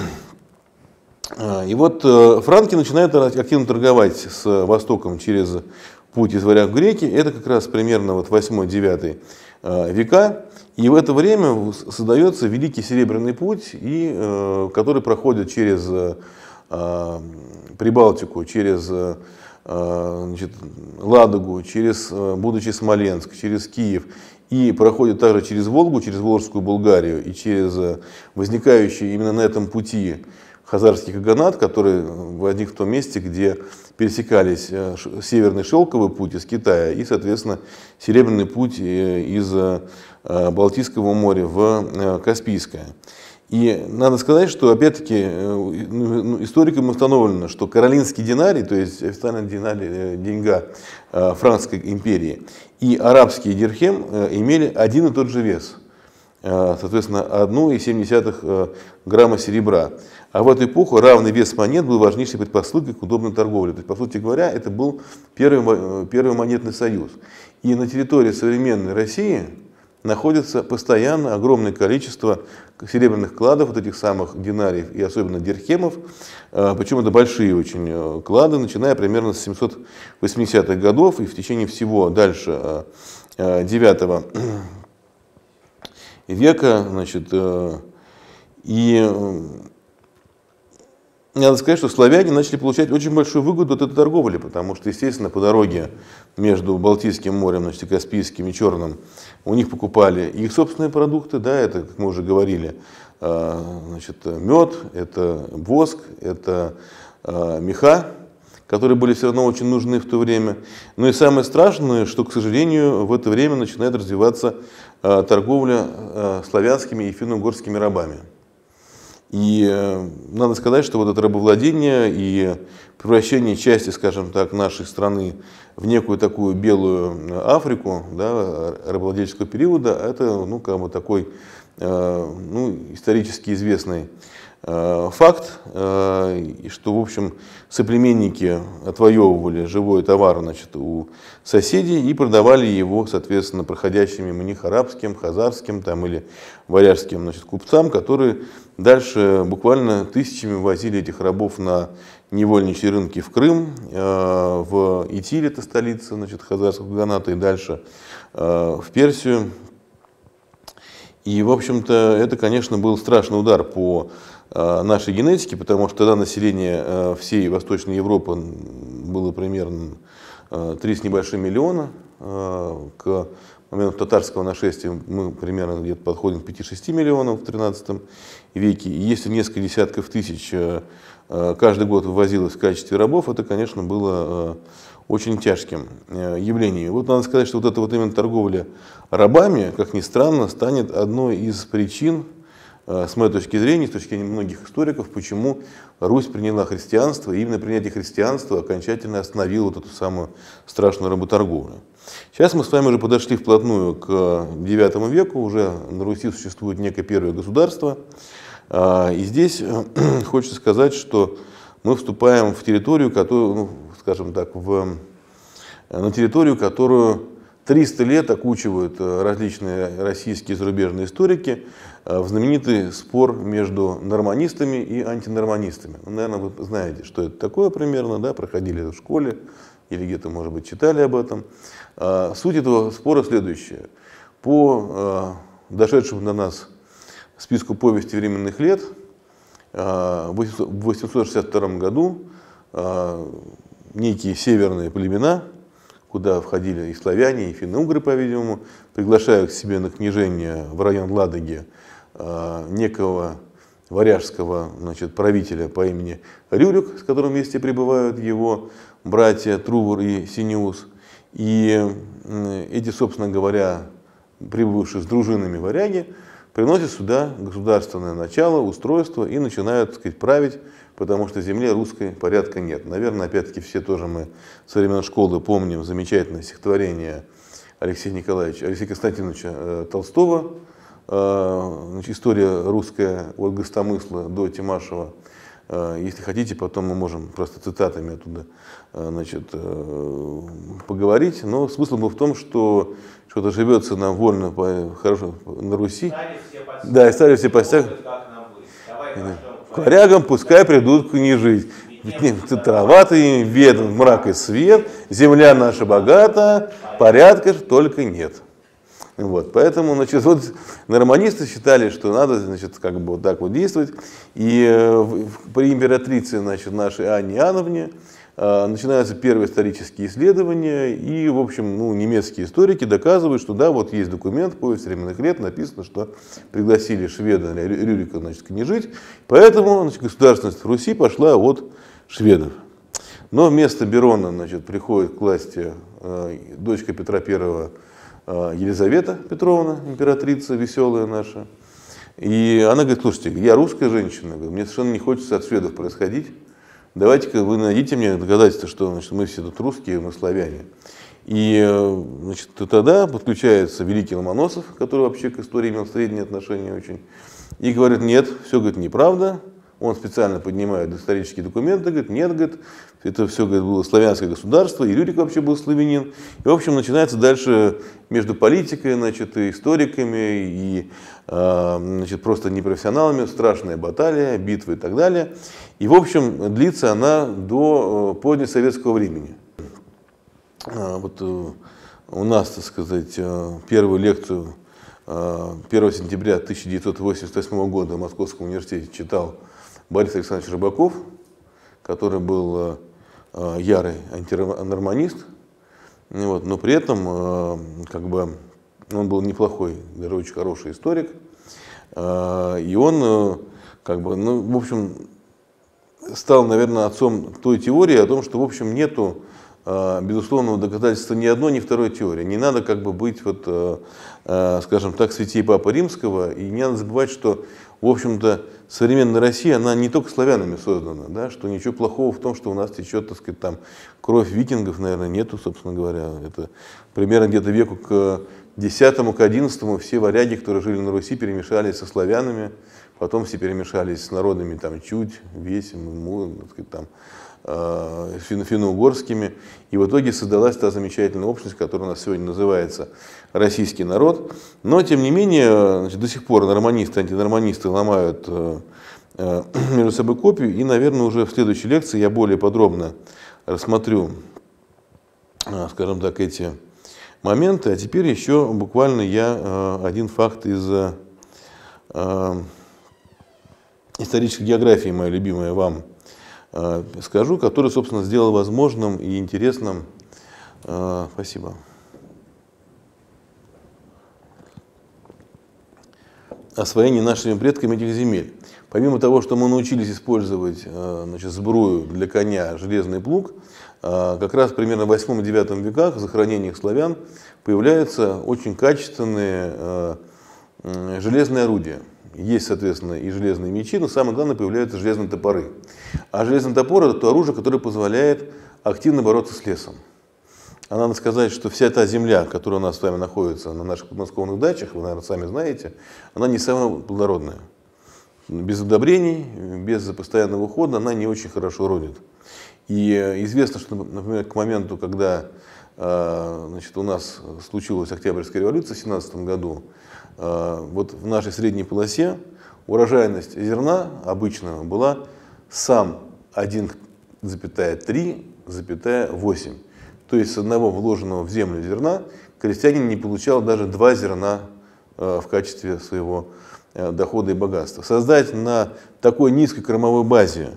И вот франки начинают активно торговать с Востоком через путь из Варяг в Греки. Это как раз примерно вот восьмой-девятый века. И в это время создается Великий Серебряный путь, и, который проходит через Прибалтику, через значит, Ладогу, через будущий Смоленск, через Киев. И проходит также через Волгу, через Волжскую Булгарию и через возникающий именно на этом пути хазарский каганат, который возник в том месте, где пересекались Северный шелковый путь из Китая и, соответственно, Серебряный путь из Балтийского моря в Каспийское. И надо сказать, что, опять-таки, историкам установлено, что каролинский динарий, то есть официальная динарий, деньга Франкской империи, и арабский дирхем имели один и тот же вес. Соответственно, одна целая семь десятых грамма серебра. А в эту эпоху равный вес монет был важнейшей предпосылкой к удобной торговле. То есть, по сути говоря, это был первый, первый монетный союз. И на территории современной России находится постоянно огромное количество серебряных кладов, вот этих самых динариев и особенно дирхемов. Причем это большие очень клады, начиная примерно с семисот восьмидесятых годов и в течение всего дальше девятого века. Значит, и надо сказать, что славяне начали получать очень большую выгоду от этой торговли, потому что, естественно, по дороге между Балтийским морем, значит, Каспийским и Черным у них покупали их собственные продукты, да, это, как мы уже говорили, значит, мед, это воск, это меха, которые были все равно очень нужны в то время. Но и самое страшное, что, к сожалению, в это время начинает развиваться торговля славянскими и финно-угорскими рабами. И надо сказать, что вот это рабовладение и превращение части, скажем так, нашей страны в некую такую белую Африку, да, рабовладельческого периода, это, ну, как бы такой, ну, исторически известный факт, что, в общем, соплеменники отвоевывали живой товар, значит, у соседей и продавали его, соответственно, проходящим мимо них арабским, хазарским там, или варяжским, значит, купцам, которые дальше буквально тысячами возили этих рабов на невольничьи рынки в Крым, в Итиль, это столица, значит, хазарского каганата, и дальше в Персию. И, в общем-то, это, конечно, был страшный удар по нашей генетике, потому что тогда население всей Восточной Европы было примерно три с небольшим миллиона. К моменту татарского нашествия мы примерно где-то подходим к пяти-шести миллионам в тринадцатом веке. И если несколько десятков тысяч каждый год вывозилось в качестве рабов, это, конечно, было очень тяжким явлением. Вот надо сказать, что вот эта вот именно торговля рабами, как ни странно, станет одной из причин, с моей точки зрения, с точки зрения многих историков, почему Русь приняла христианство, и именно принятие христианства окончательно остановило вот эту самую страшную работорговлю. Сейчас мы с вами уже подошли вплотную к девятому веку, уже на Руси существует некое первое государство, и здесь хочется сказать, что мы вступаем в территорию, которую, ну, скажем так, в, на территорию, которую триста лет окучивают различные российские и зарубежные историки в знаменитый спор между норманистами и антинорманистами. Ну, наверное, вы знаете, что это такое примерно, да, проходили это в школе или где-то, может быть, читали об этом. Суть этого спора следующая. По дошедшему до нас списку повести временных лет в восемьсот шестьдесят втором году некие северные племена, куда входили и славяне, и финно-угры, по-видимому, приглашают к себе на княжение в район Ладоги некого варяжского, значит, правителя по имени Рюрик, с которым вместе прибывают его братья Трувор и Синеус. И эти, собственно говоря, прибывшие с дружинами варяги, приносят сюда государственное начало, устройство и начинают, так сказать, править, потому что в земле русской порядка нет. Наверное, опять-таки все тоже мы со времен школы помним замечательное стихотворение Алексея Николаевича, Алексея Константиновича Толстого, значит, «История русская от Гостомысла до Тимашева». Если хотите, потом мы можем просто цитатами оттуда, значит, поговорить. Но смысл был в том, что что-то живется нам вольно, хорошо на Руси. Да, и стали все постяг. К варягам пускай придут княжить. Трава ты ведом, мрак и свет, земля наша богата, порядка ж только нет. Вот, поэтому, значит, вот норманисты считали, что надо, значит, как бы вот так вот действовать. И э, при императрице, значит, нашей Анне Иоанновне э, начинаются первые исторические исследования. И, в общем, ну, немецкие историки доказывают, что да, вот есть документ, повесть временных лет, написано, что пригласили шведа Рюрика, значит, княжить. Поэтому, значит, государственность в Руси пошла от шведов. Но вместо Берона, значит, приходит к власти э, дочка Петра Первого, Елизавета Петровна, императрица веселая наша. И она говорит: слушайте, я русская женщина, мне совершенно не хочется от шведов происходить. Давайте-ка вы найдите мне доказательства, что, значит, мы все тут русские, мы славяне. И, значит, тогда подключается великий Ломоносов, который вообще к истории имел среднее отношение очень, и говорит: нет, все, говорит, неправда. Он специально поднимает исторические документы, говорит: нет, говорит, это все, говорит, было славянское государство, и Рюрик вообще был славянин. И, в общем, начинается дальше между политикой, значит, и историками, и, значит, просто непрофессионалами страшная баталия, битвы и так далее. И, в общем, длится она до позднесоветского времени. Вот у нас, так сказать, первую лекцию первого сентября тысяча девятьсот восемьдесят восьмого года в Московском университете читал Борис Александрович Рыбаков, который был э, ярый антинорманист, вот, но при этом э, как бы, он был неплохой, даже очень хороший историк. Э, и он, э, как бы, ну, в общем, стал, наверное, отцом той теории о том, что, в общем, нету э, безусловного доказательства ни одной, ни второй теории. Не надо как бы быть, вот, э, э, скажем так, святей Папы Римского, и не надо забывать, что, в общем-то, современная Россия, она не только славянами создана, да, что ничего плохого в том, что у нас течет, так сказать, там, кровь викингов, наверное, нету, собственно говоря. Это примерно где-то веку к десятому, к одиннадцатому все варяги, которые жили на Руси, перемешались со славянами, потом все перемешались с народами там, Чудь, Весем, Му, так сказать, там, э, финно-угорскими. И в итоге создалась та замечательная общность, которая у нас сегодня называется российский народ. Но, тем не менее, значит, до сих пор норманисты, антинорманисты ломают э, э, между собой копию. И, наверное, уже в следующей лекции я более подробно рассмотрю, э, скажем так, эти моменты. А теперь еще буквально я э, один факт из э, исторической географии, моя любимая, вам э, скажу, который, собственно, сделал возможным и интересным. Э, спасибо. Освоение нашими предками этих земель. Помимо того, что мы научились использовать, значит, сбрую для коня, железный плуг, как раз примерно в восьмом-девятом веках в захоронениях славян появляются очень качественные железные орудия. Есть, соответственно, и железные мечи, но самое главное, появляются железные топоры. А железный топор — это то оружие, которое позволяет активно бороться с лесом. А надо сказать, что вся та земля, которая у нас с вами находится на наших подмосковных дачах, вы, наверное, сами знаете, она не самая плодородная. Без удобрений, без постоянного ухода она не очень хорошо родит. И известно, что, например, к моменту, когда, значит, у нас случилась Октябрьская революция в семнадцатом году, вот в нашей средней полосе урожайность зерна обычного была сам один целых три восемь. То есть с одного вложенного в землю зерна крестьянин не получал даже два зерна в качестве своего дохода и богатства. Создать на такой низкой кормовой базе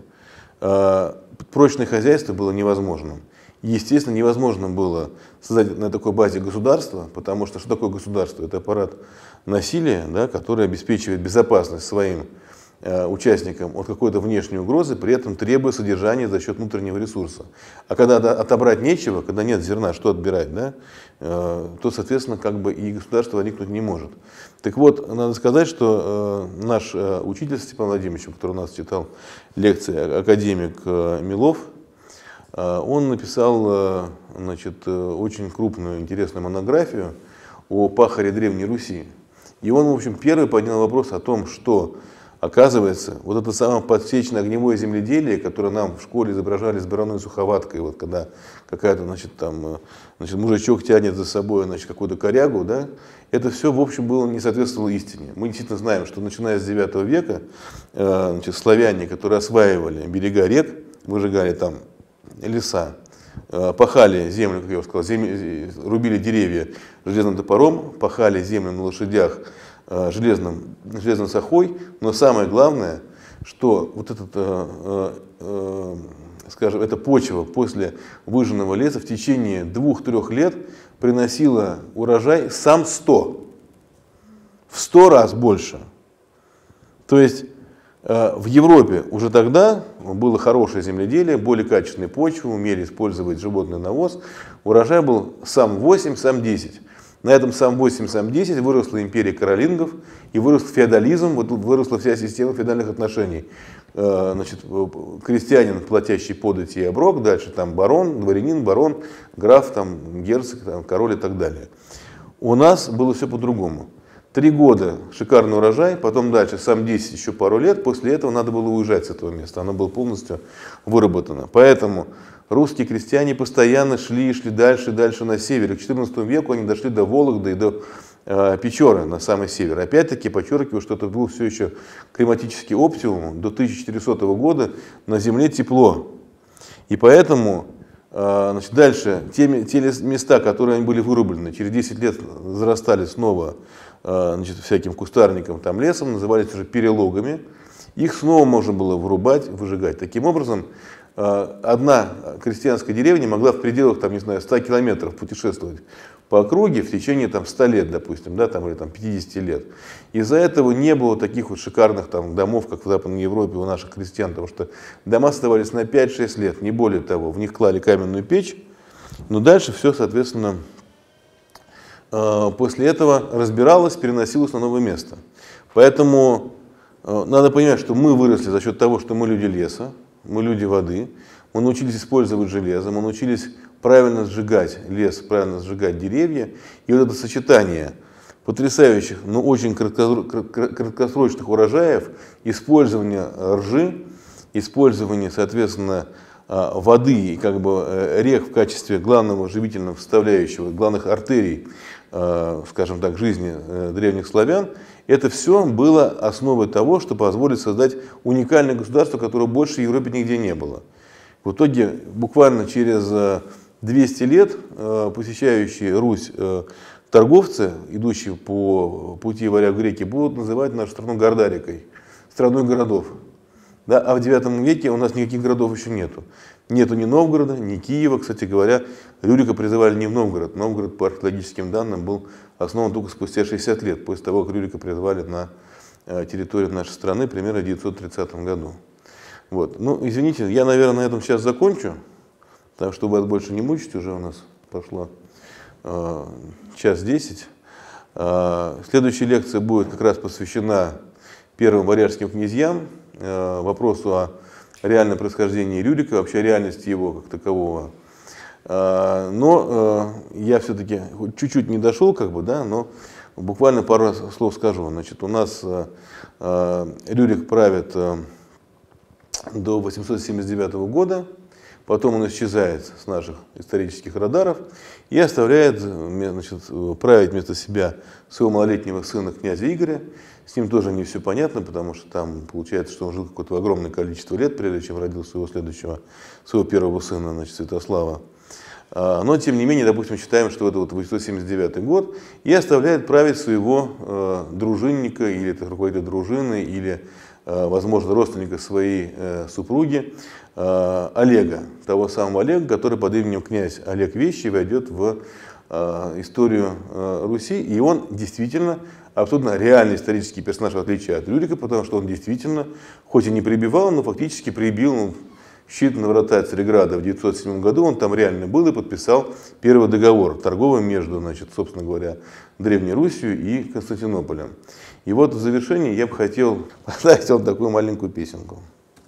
прочное хозяйство было невозможным. Естественно, невозможно было создать на такой базе государство, потому что что такое государство? Это аппарат насилия, да, который обеспечивает безопасность своим э, участникам от какой-то внешней угрозы, при этом требуя содержания за счет внутреннего ресурса. А когда отобрать нечего, когда нет зерна, что отбирать, да, э, то, соответственно, как бы и государство возникнуть не может. Так вот, надо сказать, что э, наш э, учитель Степан Владимирович, который у нас читал лекции, академик э, Милов, э, он написал э, значит, э, очень крупную, интересную монографию о пахаре Древней Руси. И он, в общем, первый поднял вопрос о том, что, оказывается, вот это самое подсечное огневое земледелие, которое нам в школе изображали с бараной суховаткой, вот когда какая-то, значит, там, значит, мужичок тянет за собой, значит, какую-то корягу, да, это все, в общем, было, не соответствовало истине. Мы действительно знаем, что начиная с девятого века, э, значит, славяне, которые осваивали берега рек, выжигали там леса, пахали землю, как я уже сказал, землю, рубили деревья железным топором, пахали землю на лошадях железным, железной сахой, но самое главное, что вот этот, э, э, скажем, эта почва после выжженного леса в течение двух-трех лет приносила урожай сам сто, в сто раз больше. То есть в Европе уже тогда было хорошее земледелие, более качественные почвы, умели использовать животный навоз. Урожай был сам восемь, сам десять. На этом сам восемь, сам десять выросла империя каролингов и вырос феодализм, вот выросла вся система феодальных отношений. Значит, крестьянин, платящий подати и оброк, дальше там барон, дворянин, барон, граф, там, герцог, там, король и так далее. У нас было все по-другому. Три года шикарный урожай, потом дальше сам десять еще пару лет, после этого надо было уезжать с этого места, оно было полностью выработано. Поэтому русские крестьяне постоянно шли и шли дальше и дальше на север. К четырнадцатому веку они дошли до Вологды и до э, Печоры на самый север. Опять-таки, подчеркиваю, что это был все еще климатический оптимум. До тысяча четырехсотого года на земле тепло. И поэтому э, значит, дальше те, те места, которые они были вырублены, через десять лет зарастали снова, значит, всяким кустарником, там, лесом, назывались уже перелогами. Их снова можно было вырубать, выжигать. Таким образом, одна крестьянская деревня могла в пределах, там, не знаю, ста километров путешествовать по округе в течение там, ста лет, допустим, да, там, или там, пятидесяти лет. Из-за этого не было таких вот шикарных там, домов, как в Западной Европе у наших крестьян, потому что дома оставались на пять-шесть лет, не более того. В них клали каменную печь, но дальше все, соответственно, после этого разбиралось, переносилось на новое место. Поэтому надо понимать, что мы выросли за счет того, что мы люди леса, мы люди воды, мы научились использовать железо, мы научились правильно сжигать лес, правильно сжигать деревья. И вот это сочетание потрясающих, но очень краткосрочных урожаев, использование ржи, использование, соответственно, воды и как бы рек в качестве главного живительного составляющего, главных артерий, скажем так, жизни древних славян, это все было основой того, что позволит создать уникальное государство, которое больше в Европе нигде не было. В итоге, буквально через двести лет посещающие Русь торговцы, идущие по пути варяг греки, будут называть нашу страну Гордарикой, страной городов. Да, а в девятом веке у нас никаких городов еще нету. Нету ни Новгорода, ни Киева. Кстати говоря, Рюрика призывали не в Новгород. Новгород, по археологическим данным, был основан только спустя шестьдесят лет, после того, как Рюрика призывали на территорию нашей страны, примерно в девятьсот тридцатом году. Вот. Ну, извините, я, наверное, на этом сейчас закончу, так что вас больше не мучить, уже у нас прошло э, час десять. Э, следующая лекция будет как раз посвящена первым варяжским князьям, э, вопросу о реальном происхождении Рюрика, вообще реальности его как такового. Э, но э, я все-таки чуть-чуть не дошел, как бы, да, но буквально пару слов скажу. Значит, у нас э, э, Рюрик правит э, до восемьсот семьдесят девятого года, потом он исчезает с наших исторических радаров и оставляет, значит, править вместо себя своего малолетнего сына князя Игоря. С ним тоже не все понятно, потому что там получается, что он жил какое-то огромное количество лет, прежде чем родил своего следующего, своего первого сына, значит, Святослава. Но, тем не менее, допустим, считаем, что это вот восемьсот семьдесят девятый год, и оставляет править своего э, дружинника, или это руководителя дружины, или, э, возможно, родственника своей э, супруги, э, Олега, того самого Олега, который под именем князь Олег Вещий войдет в э, историю э, Руси, и он действительно абсолютно реальный исторический персонаж, в отличие от Рюрика, потому что он действительно, хоть и не прибивал, но фактически прибил считанные врата Царьграда в девятьсот седьмом году, он там реально был и подписал первый договор торговый между, значит, собственно говоря, Древней Русью и Константинополем. И вот в завершении я бы хотел поставить вам такую маленькую песенку.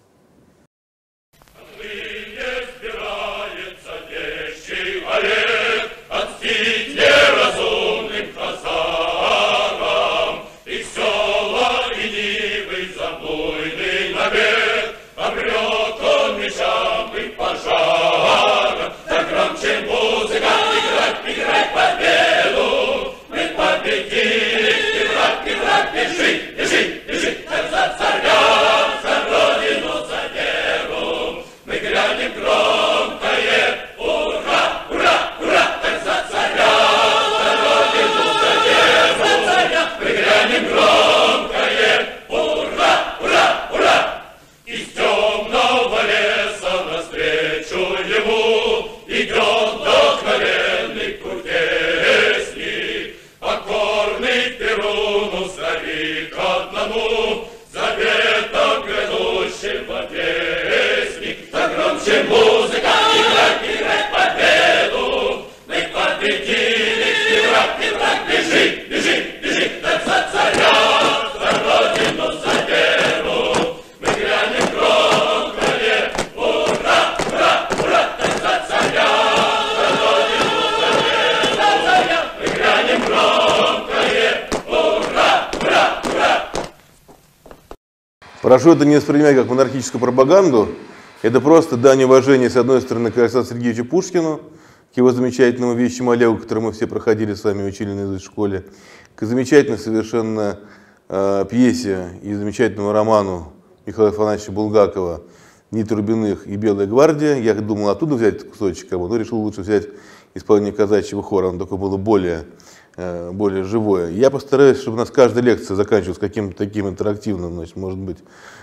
Прошу это не воспринимать как монархическую пропаганду. Это просто дань уважения, с одной стороны, к Александру Сергеевичу Пушкину, к его замечательному вещему Олегу, который мы все проходили с вами, учили наизусть в школе, к замечательной совершенно э, пьесе и замечательному роману Михаила Афанасьевича Булгакова «Нить Рубиных» и «Белая гвардия». Я думал оттуда взять кусочек, но решил лучше взять исполнение казачьего хора, оно такое было более, э, более живое. Я постараюсь, чтобы у нас каждая лекция заканчивалась каким-то таким интерактивным, значит, может быть,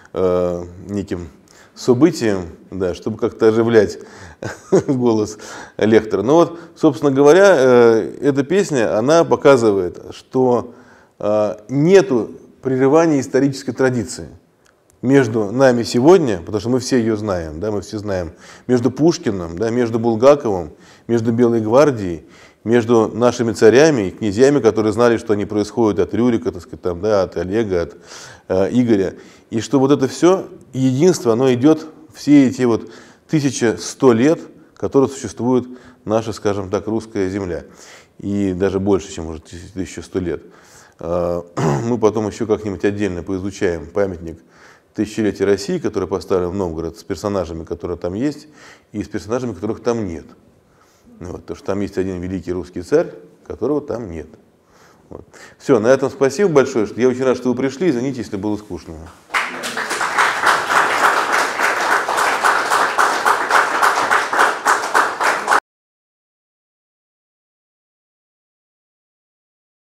э, неким событием, да, чтобы как-то оживлять голос лектора. Но вот, собственно говоря, э, эта песня, она показывает, что э, нету прерывания исторической традиции между нами сегодня, потому что мы все ее знаем, да, мы все знаем, между Пушкиным, да, между Булгаковым, между Белой гвардией, между нашими царями и князьями, которые знали, что они происходят от Рюрика, так сказать, там, да, от Олега, от э, Игоря. И что вот это все единство, оно идет все эти вот тысяча сто лет, которые существует наша, скажем так, русская земля. И даже больше, чем уже тысяча сто лет. Э, мы потом еще как-нибудь отдельно поизучаем памятник тысячелетия России, который поставлен в Новгород, с персонажами, которые там есть, и с персонажами, которых там нет. Вот, потому что там есть один великий русский царь, которого там нет. Вот. Все, на этом спасибо большое. Я очень рад, что вы пришли. Извините, если было скучно.